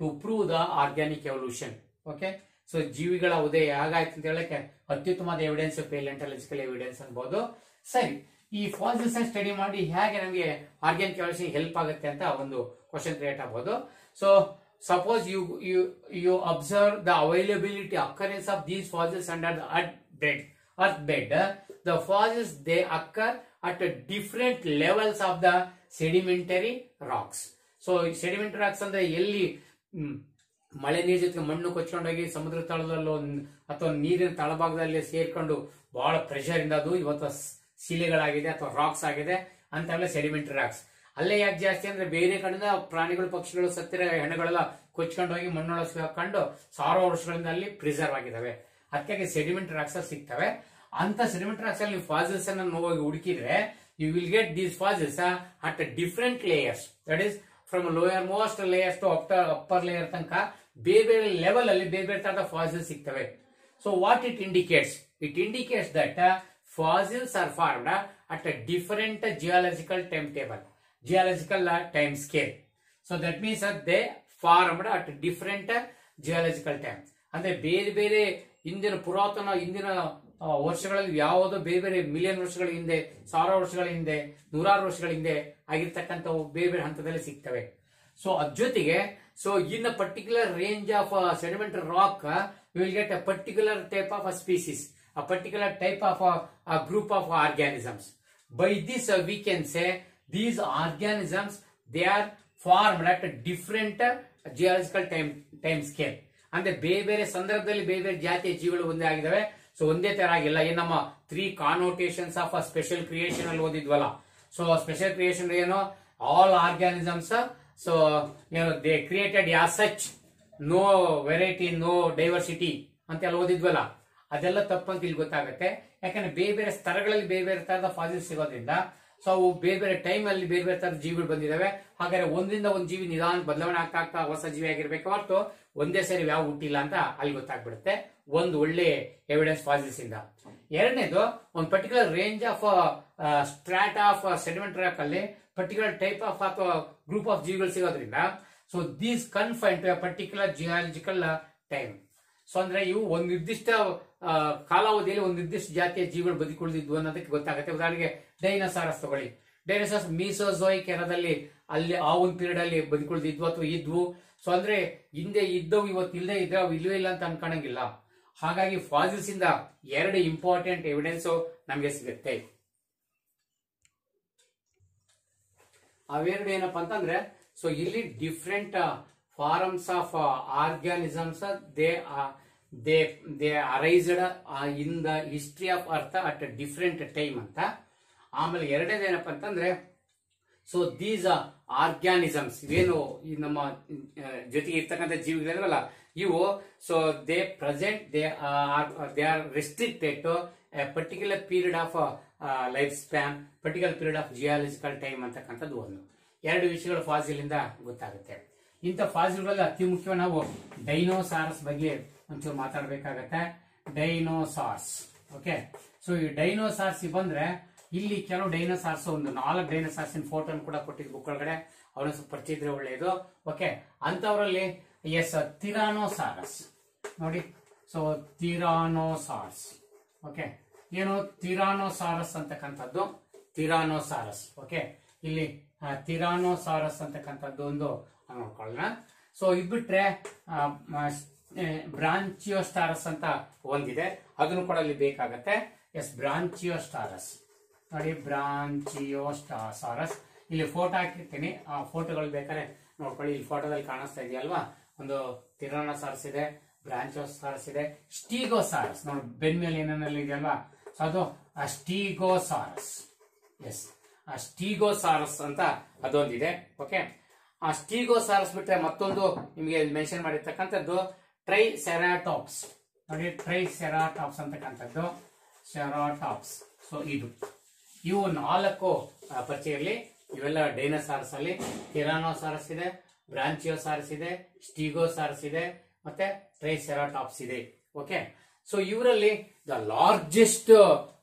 to prove the organic evolution. Okay, so ಜೀವಿಗಳ ಉದಯ ಹೇಗಾಯ್ತು ಅಂತ ಹೇಳಕ್ಕೆ ಅತ್ಯುತ್ತಮವಾದ ಎವಿಡೆನ್ಸ್ ಪ್ಯಾಲಿಯೋಂಟಾಲಜಿಕಲ್ ಎವಿಡೆನ್ಸ್ ಅನ್ಬೋದು. ಸರಿ, ಈ ಫಾಸಿಲ್ಸ್ ಸ್ಟಡಿ ಮಾಡಿ ಹೇಗೆ ನಮಗೆ ಆರ್ಗ್ಯಾನಿಕ್ ಎವಲ್ಯೂಷನ್ ಹೆಲ್ಪ್ ಆಗುತ್ತೆ ಅಂತ ಒಂದು ಕ್ವಶನ್ ಕ್ರಿಯೇಟ್ ಆಗಬಹುದು. So suppose you you you observe the availability occurrence of these fossils under the earth bed earth bed the fossils they occur at a different levels of the sedimentary rocks. So sedimentary rocks ಅಂದ್ರೆ ಎಲ್ಲಿ ಮಳೆ ನೀರು ಜೊತೆಗೆ ಮಣ್ಣು ಕೊಚ್ಕೊಂಡೋಗಿ ಸಮುದ್ರ ತಳದಲ್ಲೋ ಅಥವಾ ನೀರಿನ ತಳಭಾಗದಲ್ಲಿ ಸೇರ್ಕೊಂಡು ಬಹಳ ಪ್ರೆಷರ್ ಇಂದ ಅದು ಇವತ್ತು ಶಿಲೆಗಳಾಗಿದೆ ಅಥವಾ ರಾಕ್ಸ್ ಆಗಿದೆ ಅಂತೆಲ್ಲ ಸೆಡಿಮೆಂಟರಿ ರಾಕ್ಸ್. ಅಲ್ಲೇ ಯಾಕೆ ಜಾಸ್ತಿ ಅಂದ್ರೆ ಬೇರೆ ಕಡೆಯಿಂದ ಪ್ರಾಣಿಗಳು ಪಕ್ಷಿಗಳು ಸತ್ತಿರ ಹೆಣಗಳೆಲ್ಲ ಕೊಚ್ಕೊಂಡು ಹೋಗಿ ಮಣ್ಣೊಳಗೆ ಹಾಕೊಂಡು ಸಾವಿರ ವರ್ಷಗಳಿಂದ ಅಲ್ಲಿ ಪ್ರಿಸರ್ವ್ ಆಗಿದಾವೆ. ಅದಕ್ಕಾಗಿ ಸೆಡಿಮೆಂಟರಿ ರಾಕ್ಸ್ ಸಿಗ್ತವೆ. ಅಂತ ಸೆಡಿಮೆಂಟರಿ ರಾಕ್ಸ್ ಅಲ್ಲಿ ಫಾಸಿಲ್ಸ್ ಅನ್ನು ಹೋಗಿ ಹುಡುಕಿದ್ರೆ you will get these fossils at different layers, that is from lower most layers to upper upper layer ತನಕ ಬೇರೆ ಬೇರೆ ಲೆವೆಲ್ ಅಲ್ಲಿ ಬೇರೆ ಬೇರೆ ತರದ ಫಾಸಿಲ್ಸ್ ಸಿಗ್ತವೆ. So what it indicates? It indicates that fossils are formed at a different geological time table, geological uh, time scale. So that means that they formed at different uh, geological time. ಅಂದ್ರೆ ಬೇರೆ ಬೇರೆ ಇಂದಿನ ಪುರಾತನ ಇಂದಿನ ವರ್ಷಗಳಲ್ಲಿ ಯಾವುದೋ ಬೇರೆ ಬೇರೆ ಮಿಲಿಯನ್ ವರ್ಷಗಳ ಹಿಂದೆ, ಸಾವಿರ ವರ್ಷಗಳ ಹಿಂದೆ, ನೂರಾರು ವರ್ಷಗಳ ಹಿಂದೆ ಆಗಿರ್ತಕ್ಕಂಥ ಬೇರೆ ಬೇರೆ ಹಂತದಲ್ಲಿ ಸಿಗ್ತವೆ. ಸೊ ಅದ್ ಜೊತೆಗೆ so in a particular range of sedimentary rock will get a particular type of a species, a particular type of a group of organisms. By this we can say these organisms they are formed at a different uh, geological time time scale. ಅಂದ್ರೆ ಬೇರೆ ಬೇರೆ ಸಂದರ್ಭದಲ್ಲಿ ಬೇರೆ ಬೇರೆ ಜಾತಿಯ ಜೀವಿಗಳು ಒಂದೇ ಆಗಿದಾವೆ. ಸೊ ಒಂದೇ ತರ ಆಗಿಲ್ಲ. ಏನ್ ನಮ್ಮ three connotations of a special creation ಅಲ್ಲಿ ಓದಿದ್ವಲ್ಲ. ಸೊ ಸ್ಪೆಷಲ್ ಕ್ರಿಯೇಷನ್ ಏನು? ಆಲ್ ಆರ್ಗ್ಯಾನಿಸಮ್ಸ್ ಸೊ ಏನು they created as such, no variety, no diversity ಅಂತೆಲ್ಲ ಓದಿದ್ವಲ್ಲ. ಅದೆಲ್ಲ ತಪ್ಪಂತ ಇಲ್ಲಿ ಗೊತ್ತಾಗುತ್ತೆ. ಯಾಕಂದ್ರೆ ಬೇರೆ ಬೇರೆ ಸ್ತರಗಳಲ್ಲಿ ಬೇರೆ ಬೇರೆ ತರದ ಫಾಸಿಲ್ಸ್ ಸಿಗೋದ್ರಿಂದ ಸೊ ಅವು ಬೇರೆ ಬೇರೆ ಟೈಮ್ ಅಲ್ಲಿ ಬೇರೆ ಬೇರೆ ತರದ ಜೀವಿಗಳು ಬಂದಿದಾವೆ. ಹಾಗಾದ್ರೆ ಒಂದ್ರಿಂದ ಒಂದ್ ಜೀವಿ ನಿಧಾನ ಬದಲಾವಣೆ ಆಗ್ತಾ ಆಗ್ತಾ ಹೊಸ ಜೀವಿ ಆಗಿರ್ಬೇಕು ಹೊರತು ಒಂದೇ ಸರಿ ಯಾವ ಹುಟ್ಟಿಲ್ಲ ಅಂತ ಅಲ್ಲಿ ಗೊತ್ತಾಗ್ಬಿಡುತ್ತೆ. ಒಂದು ಒಳ್ಳೆ ಎವಿಡೆನ್ಸ್ ಫಾಸಿಲ್ಸ್ ಇಂದ. ಎರಡನೇದು ಒಂದು particular range of strata of sedimentary rock ಅಲ್ಲಿ ಪರ್ಟಿಕ್ಯುಲರ್ ಟೈಪ್ ಆಫ್ ಅಥವಾ ಗ್ರೂಪ್ ಆಫ್ ಜೀವಿಗಳು ಸಿಗೋದ್ರಿಂದ so these confine to a particular geological time. So ಅಂದ್ರೆ ಇವು ಒಂದು ನಿರ್ದಿಷ್ಟ ಕಾಲಾವಧಿಯಲ್ಲಿ ಒಂದು ನಿರ್ದಿಷ್ಟ ಜಾತಿಯ ಜೀವಿಗಳು ಬದುಕುಳಿದಿದ್ವು ಅನ್ನೋದಕ್ಕೆ ಗೊತ್ತಾಗುತ್ತೆ. ಉದಾಹರಣೆಗೆ ಡೈನೋಸಾರಸ್ ತಗೊಳ್ಳಿ. ಡೈನೋಸಾರಸ್ ಮೀಸೋಜೋಯಿಕ್ ಎರದಲ್ಲಿ ಅಲ್ಲಿ ಆ ಒಂದು ಪೀರಿಯಡ್ ಅಲ್ಲಿ ಬದುಕುಳಿದಿದ್ವು ಅಥವಾ ಇದ್ವು. ಸೊ ಅಂದ್ರೆ ಹಿಂದೆ ಇದ್ದವು ಇವತ್ತು ಇಲ್ಲದೆ ಇದ್ರೆ ಅವು ಇಲ್ವೇ ಇಲ್ಲ ಅಂತ ಅನ್ಕೊಳಂಗಿಲ್ಲ. ಹಾಗಾಗಿ ಫಾಸಿಲ್ಸ್ ಇಂದ ಎರಡು ಇಂಪಾರ್ಟೆಂಟ್ ಎವಿಡೆನ್ಸ್ ನಮಗೆ ಸಿಗುತ್ತೆ. ಅವೆರಡು ಏನಪ್ಪಾ ಅಂತಂದ್ರೆ ಸೊ ಇಲ್ಲಿ different forms of organisms they they they arised in the history of earth at different time ಅಂತ. ಆಮೇಲೆ ಎರಡನೇದು ಏನಪ್ಪಾ ಅಂತಂದ್ರೆ ಸೊ ದೀಸ್ ಆರ್ಗ್ಯಾನಿಸಮ್ಸ್ ಇವೇನು ಈ ನಮ್ಮ ಜೊತೆಗೆ ಇರ್ತಕ್ಕಂಥ ಜೀವಿಗಳಿರಲ್ಲ ಇವು so they present they are they are restricted to a particular period of life span, particular period of geological time ಅಂತಕ್ಕಂಥದ್ದು ಒಂದು ಎರಡು ವಿಷಯಗಳು ಫಾಸಿಲ್ ಇಂದ ಗೊತ್ತಾಗುತ್ತೆ. ಇಂಥ ಫಾಸಿಲ್ಗಳಲ್ಲಿ ಅತಿ ಮುಖ್ಯವಾಗಿ ನಾವು ಡೈನೋಸಾರಸ್ ಬಗ್ಗೆ ಒಂಚೂರು ಮಾತಾಡಬೇಕಾಗತ್ತೆ. ಡೈನೋಸಾರ್ಸ್. ಓಕೆ, ಸೊ ಈ ಡೈನೋಸಾರ್ಸ್ ಬಂದ್ರೆ ಇಲ್ಲಿ ಕೆಲವು ಡೈನೋಸಾರ್ಸ್ ಒಂದು ನಾಲ್ಕು ಡೈನೋಸಾರ್ಸ್ ಫೋಟೋ ಕೂಡ ಕೊಟ್ಟಿದ್ದು ಬುಕ್ ಒಳಗಡೆ, ಅವ್ರನ್ನ ಸ್ವಲ್ಪ ಪರಿಚಯ ಇದ್ರೆ ಒಳ್ಳೆಯದು. ಓಕೆ, ಅಂತವರಲ್ಲಿ ಎಸ್ ತಿರಾನೋಸಾರಸ್ ನೋಡಿ. ಸೊ ತಿರಾನೋಸಾರ್ಸ್. ಓಕೆ, ಏನು ತಿರಾನೋಸಾರಸ್ ಅಂತಕ್ಕಂಥದ್ದು ತಿರಾನೋಸಾರಸ್. ಓಕೆ, ಇಲ್ಲಿ ತಿರಾನೋಸಾರಸ್ ಅಂತಕ್ಕಂಥದ್ದು ಒಂದು ನೋಡ್ಕೊಳ್ಳೋಣ. ಸೊ ಇದ್ಬಿಟ್ರೆ ಬ್ರಾಂಚಿಯೋಸ್ಟಾರಸ್ ಅಂತ ಒಂದಿದೆ, ಅದನ್ನು ಕೂಡ ಇಲ್ಲಿ ಬೇಕಾಗತ್ತೆ. ಎಸ್, ಬ್ರಾಂಚಿಯೋಸ್ಟಾರಸ್ ನೋಡಿ. ಬ್ರಾಂಚಿಯೋಸ್ಟಾರಸ್ ಇಲ್ಲಿ ಫೋಟೋ ಹಾಕಿರ್ತೀನಿ, ಆ ಫೋಟೋಗಳು ಬೇಕಾದ್ರೆ ನೋಡ್ಕೊಳ್ಳಿ. ಇಲ್ಲಿ ಫೋಟೋದಲ್ಲಿ ಕಾಣಿಸ್ತಾ ಇದೆಯಲ್ವಾ, ಒಂದು ತಿರಾನೋಸಾರಸ್ ಇದೆ, ಬ್ರಾಂಚಿಯೋಸಾರಸ್ ಇದೆ, ಸ್ಟೀಗೋಸಾರಸ್ ನೋಡಿ ಬೆನ್ ಮೇಲೆ ಏನೇನಲ್ಲಿ ಇದೆಯಲ್ವಾ, ಸೊ ಅದು ಸ್ಟೀಗೋಸಾರಸ್. ಎಸ್, ಸ್ಟೀಗೋಸಾರಸ್ ಅಂತ ಅದೊಂದಿದೆ. ಓಕೆ, ಆ ಸ್ಟೀಗೋಸಾರಸ್ ಬಿಟ್ರೆ ಮತ್ತೊಂದು ನಿಮಗೆ ಮೆನ್ಷನ್ ಮಾಡಿರ್ತಕ್ಕಂಥದ್ದು ಟ್ರೈಸೆರಾಟಾಪ್ಸ್ ನೋಡಿ. ಟ್ರೈಸೆರಾಟಾಪ್ಸ್ ಅಂತಕ್ಕಂಥದ್ದು ಸೆರಾಟಾಪ್ಸ್. ಸೊ ಇದು ಇವು ನಾಲ್ಕು ಪರಿಚಯ ಇರಲಿ. ಇವೆಲ್ಲ ಡೈನೋಸಾರಸ್ ಅಲ್ಲಿ ತಿರಾನೋಸಾರಸ್ ಇದೆ, ಬ್ರಾಂಚಿಯೋಸಾರಸ್ ಇದೆ, ಸ್ಟೀಗೋಸಾರಸ್ ಇದೆ, ಮತ್ತೆ ಟ್ರೈಸೆರಾಟಾಪ್ಸ್ ಇದೆ. ಓಕೆ, ಸೊ ಇವರಲ್ಲಿ ದ ಲಾರ್ಜೆಸ್ಟ್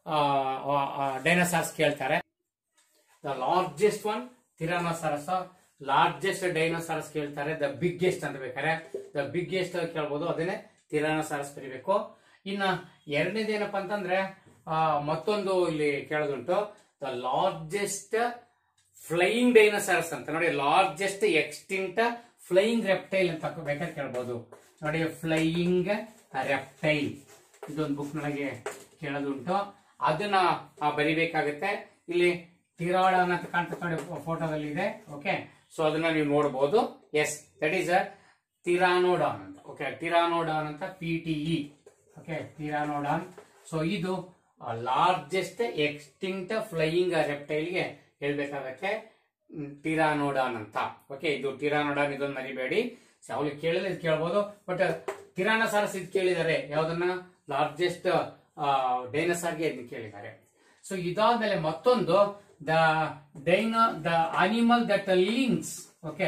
ಡೈನೋಸಾರಸ್ ಕೇಳ್ತಾರೆ. The largest one tyrannosaurus. Largest dinosaurs ಕೇಳ್ತಾರೆ, ದ ಬಿಗ್ಗೆಸ್ಟ್ ಅಂತ ಬೇಕಾರೆ ದ ಬಿಗ್ಗೆಸ್ಟ್ ಕೇಳ್ಬೋದು, ಅದನ್ನೇ ಟಿರಾನೋಸಾರಸ್ ಬರೀಬೇಕು. ಇನ್ನ ಎರಡನೇದೇನಪ್ಪ ಅಂತಂದ್ರೆ ಆ, ಮತ್ತೊಂದು ಇಲ್ಲಿ ಕೇಳೋದುಂಟು, ದ ಲಾರ್ಜೆಸ್ಟ್ ಫ್ಲೈಯಿಂಗ್ ಡೈನೋಸಾರಸ್ ಅಂತ ನೋಡಿ, ಲಾರ್ಜೆಸ್ಟ್ ಎಕ್ಸ್ಟಿಂಕ್ಟ್ ಫ್ಲೈಯಿಂಗ್ ರೆಪ್ಟೈಲ್ ಅಂತ ಬೇಕಾದ್ರೆ ಕೇಳ್ಬೋದು ನೋಡಿ. ಫ್ಲೈಯಿಂಗ್ ರೆಪ್ಟೈಲ್ ಇದೊಂದು ಬುಕ್ ನೊಳಗೆ ಕೇಳೋದುಂಟು, ಅದನ್ನ ಬರಿಬೇಕಾಗುತ್ತೆ. ಇಲ್ಲಿ ಟಿರಾಡಾನ್ ಅಂತ ಕಾಣ್ತದೆ ನೋಡಿ, ಫೋಟೋದಲ್ಲಿ ಇದೆ. ಓಕೆ, ಸೊ ಅದನ್ನ ನೀವು ನೋಡಬಹುದು. Yes, that is a pteranodon ಅಂತ. ಓಕೆ, ಟಿರಾನೋಡಾನ್ ಅಂತ P T E. Okay, pteranodon. So ಇದು ಲಾರ್ಜೆಸ್ಟ್ ಎಕ್ಸ್ಟಿಂಕ್ಟ್ ಫ್ಲೈಯಿಂಗ್ ರೆಪ್ಟೈಲ್ಗೆ ಹೇಳ್ಬೇಕಾಗತ್ತೆ ಟಿರಾನೋಡಾನ್ ಅಂತ. ಓಕೆ, ಇದು ಟಿರಾನೋಡಾನ್, ಇದೊಂದು ಮರಿಬೇಡಿ. ಅವ್ರಿಗೆ ಕೇಳಿದ್ರೆ ಇದು ಕೇಳ್ಬೋದು, ಬಟ್ ಟಿರಾನೋಸಾರಸ್ ಇದು ಕೇಳಿದ್ದಾರೆ, ಯಾವ್ದನ್ನ ಲಾರ್ಜೆಸ್ಟ್ ಡೈನೋಸಾರ್ಗೆ ಇದನ್ನ ಕೇಳಿದ್ದಾರೆ. ಸೊ ಇದಾದ್ಮೇಲೆ ಮತ್ತೊಂದು the dino the animal that links. Okay,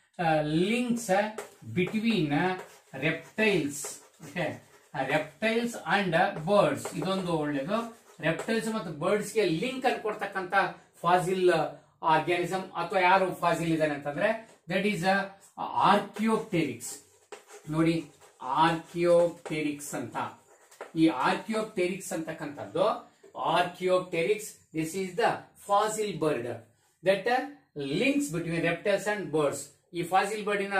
links between reptiles. Okay, reptiles and birds, ಇದೊಂದು ಒಳ್ಳೇದು. ರೆಪ್ಟೈಲ್ಸ್ ಮತ್ತು ಬರ್ಡ್ಸ್ ಗೆ ಲಿಂಕ್ ಅನ್ನು ಕೊಡ್ತಕ್ಕಂತ ಫಾಸಿಲ್ ಆರ್ಗ್ಯಾನಿಸಮ್ ಅಥವಾ ಯಾರು ಫಾಸಿಲ್ ಇದಾನೆ ಅಂತಂದ್ರೆ ದಟ್ ಈಸ್ ಆರ್ಕಿಯೋಪ್ಟೆರಿಕ್ಸ್. ನೋಡಿ, ಆರ್ಕಿಯೋಪ್ಟೆರಿಕ್ಸ್ ಅಂತ. ಈ ಆರ್ಕಿಯೋಪ್ಟೆರಿಕ್ಸ್ ಅಂತಕ್ಕಂಥದ್ದು, archaeopteryx this is the fossil bird that links between reptiles and birds. ಈ ಫಾಸಿಲ್ ಬರ್ಡಿನ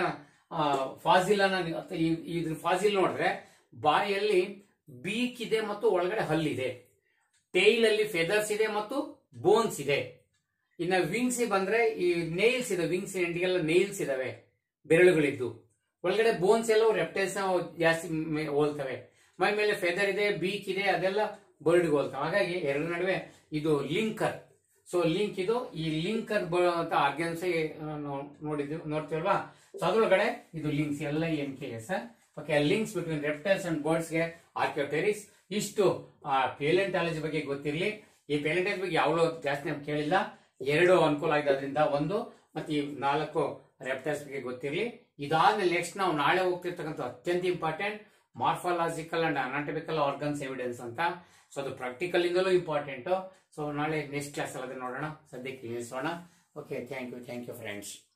ಫಾಸಿಲ್ ಇದ್ರ ಫಾಸಿಲ್ ನೋಡ್ರೆ ಬಾಯಲ್ಲಿ ಬೀಕ್ ಇದೆ ಮತ್ತು ಒಳಗಡೆ ಹಲ್ಲಿದೆ, ಟೈಲ್ ಅಲ್ಲಿ ಫೆದರ್ಸ್ ಇದೆ ಮತ್ತು ಬೋನ್ಸ್ ಇದೆ. ಇನ್ನ ವಿಂಗ್ಸ್ ಬಂದ್ರೆ ಈ ನೇಲ್ಸ್ ಇದೆ, ವಿಂಗ್ಸ್ ಎಂಡಿಗೆಲ್ಲ ನೇಲ್ಸ್ ಇದಾವೆ, ಬೆರಳುಗಳಿದ್ದು. ಒಳಗಡೆ ಬೋನ್ಸ್ ಎಲ್ಲ ರೆಪ್ಟೈಲ್ಸ್ ಜಾಸ್ತಿ ಹೋಲ್ತವೆ. ಮೈ ಮೇಲೆ ಫೆದರ್ ಇದೆ, ಬೀಕ್ ಇದೆ, ಅದೆಲ್ಲ ಬರ್ಡ್ ಹೋಲ್ತವೆ. ಹಾಗಾಗಿ ಎರಡು ನಡುವೆ ಇದು ಲಿಂಕರ್. ಸೊ ಲಿಂಕ್ ಇದು ಈ ಲಿಂಕರ್ ಅಂತ ಆರ್ಗನ್ಸ್ ನೋಡಿದ್ವಿ ನೋಡ್ತೀವಲ್ವಾ. ಸೊ ಅದ್ರೊಳಗಡೆ ಇದು ಲಿಂಕ್ಸ್, ಎಲ್ಲ N K S. Okay, links between reptiles and birds ಗೆ ಆರ್ಕಿಯೋಪ್ಟೆರಿಕ್ಸ್. ಇಷ್ಟು ಪ್ಯಾಲಿಯಂಟಾಲಜಿ ಬಗ್ಗೆ ಗೊತ್ತಿರಲಿ. ಈ ಪ್ಯಾಲಿಯಂಟಾಲಜಿ ಬಗ್ಗೆ ಯಾವ್ದು ಜಾಸ್ತಿ ನಮ್ಗೆ ಕೇಳಿಲ್ಲ, ಎರಡು ಅನುಕೂಲ ಆಗಿದೆ ಅದರಿಂದ, ಒಂದು ಮತ್ತೆ ಈ ನಾಲ್ಕು ರೆಪ್ಟೈಲ್ಸ್ ಬಗ್ಗೆ ಗೊತ್ತಿರಲಿ. ಇದಾದ್ಮೇಲೆ ನೆಕ್ಸ್ಟ್ ನಾವು ನಾಳೆ ಹೋಗ್ತಿರ್ತಕ್ಕಂಥ ಅತ್ಯಂತ important morphological and anatomical organs evidence ಅಂತ. ಸೊ ಅದು ಪ್ರಾಕ್ಟಿಕಲ್ ಇಂದಲೂ ಇಂಪಾರ್ಟೆಂಟ್. ಸೊ ನಾಳೆ ನೆಕ್ಸ್ಟ್ ಕ್ಲಾಸ್ ಅಲ್ಲಿ ಅದನ್ನ ನೋಡೋಣ. ಸದ್ಯಕ್ಕೆ ನಿಲ್ಲಿಸೋಣ. Okay, thank you thank you friends.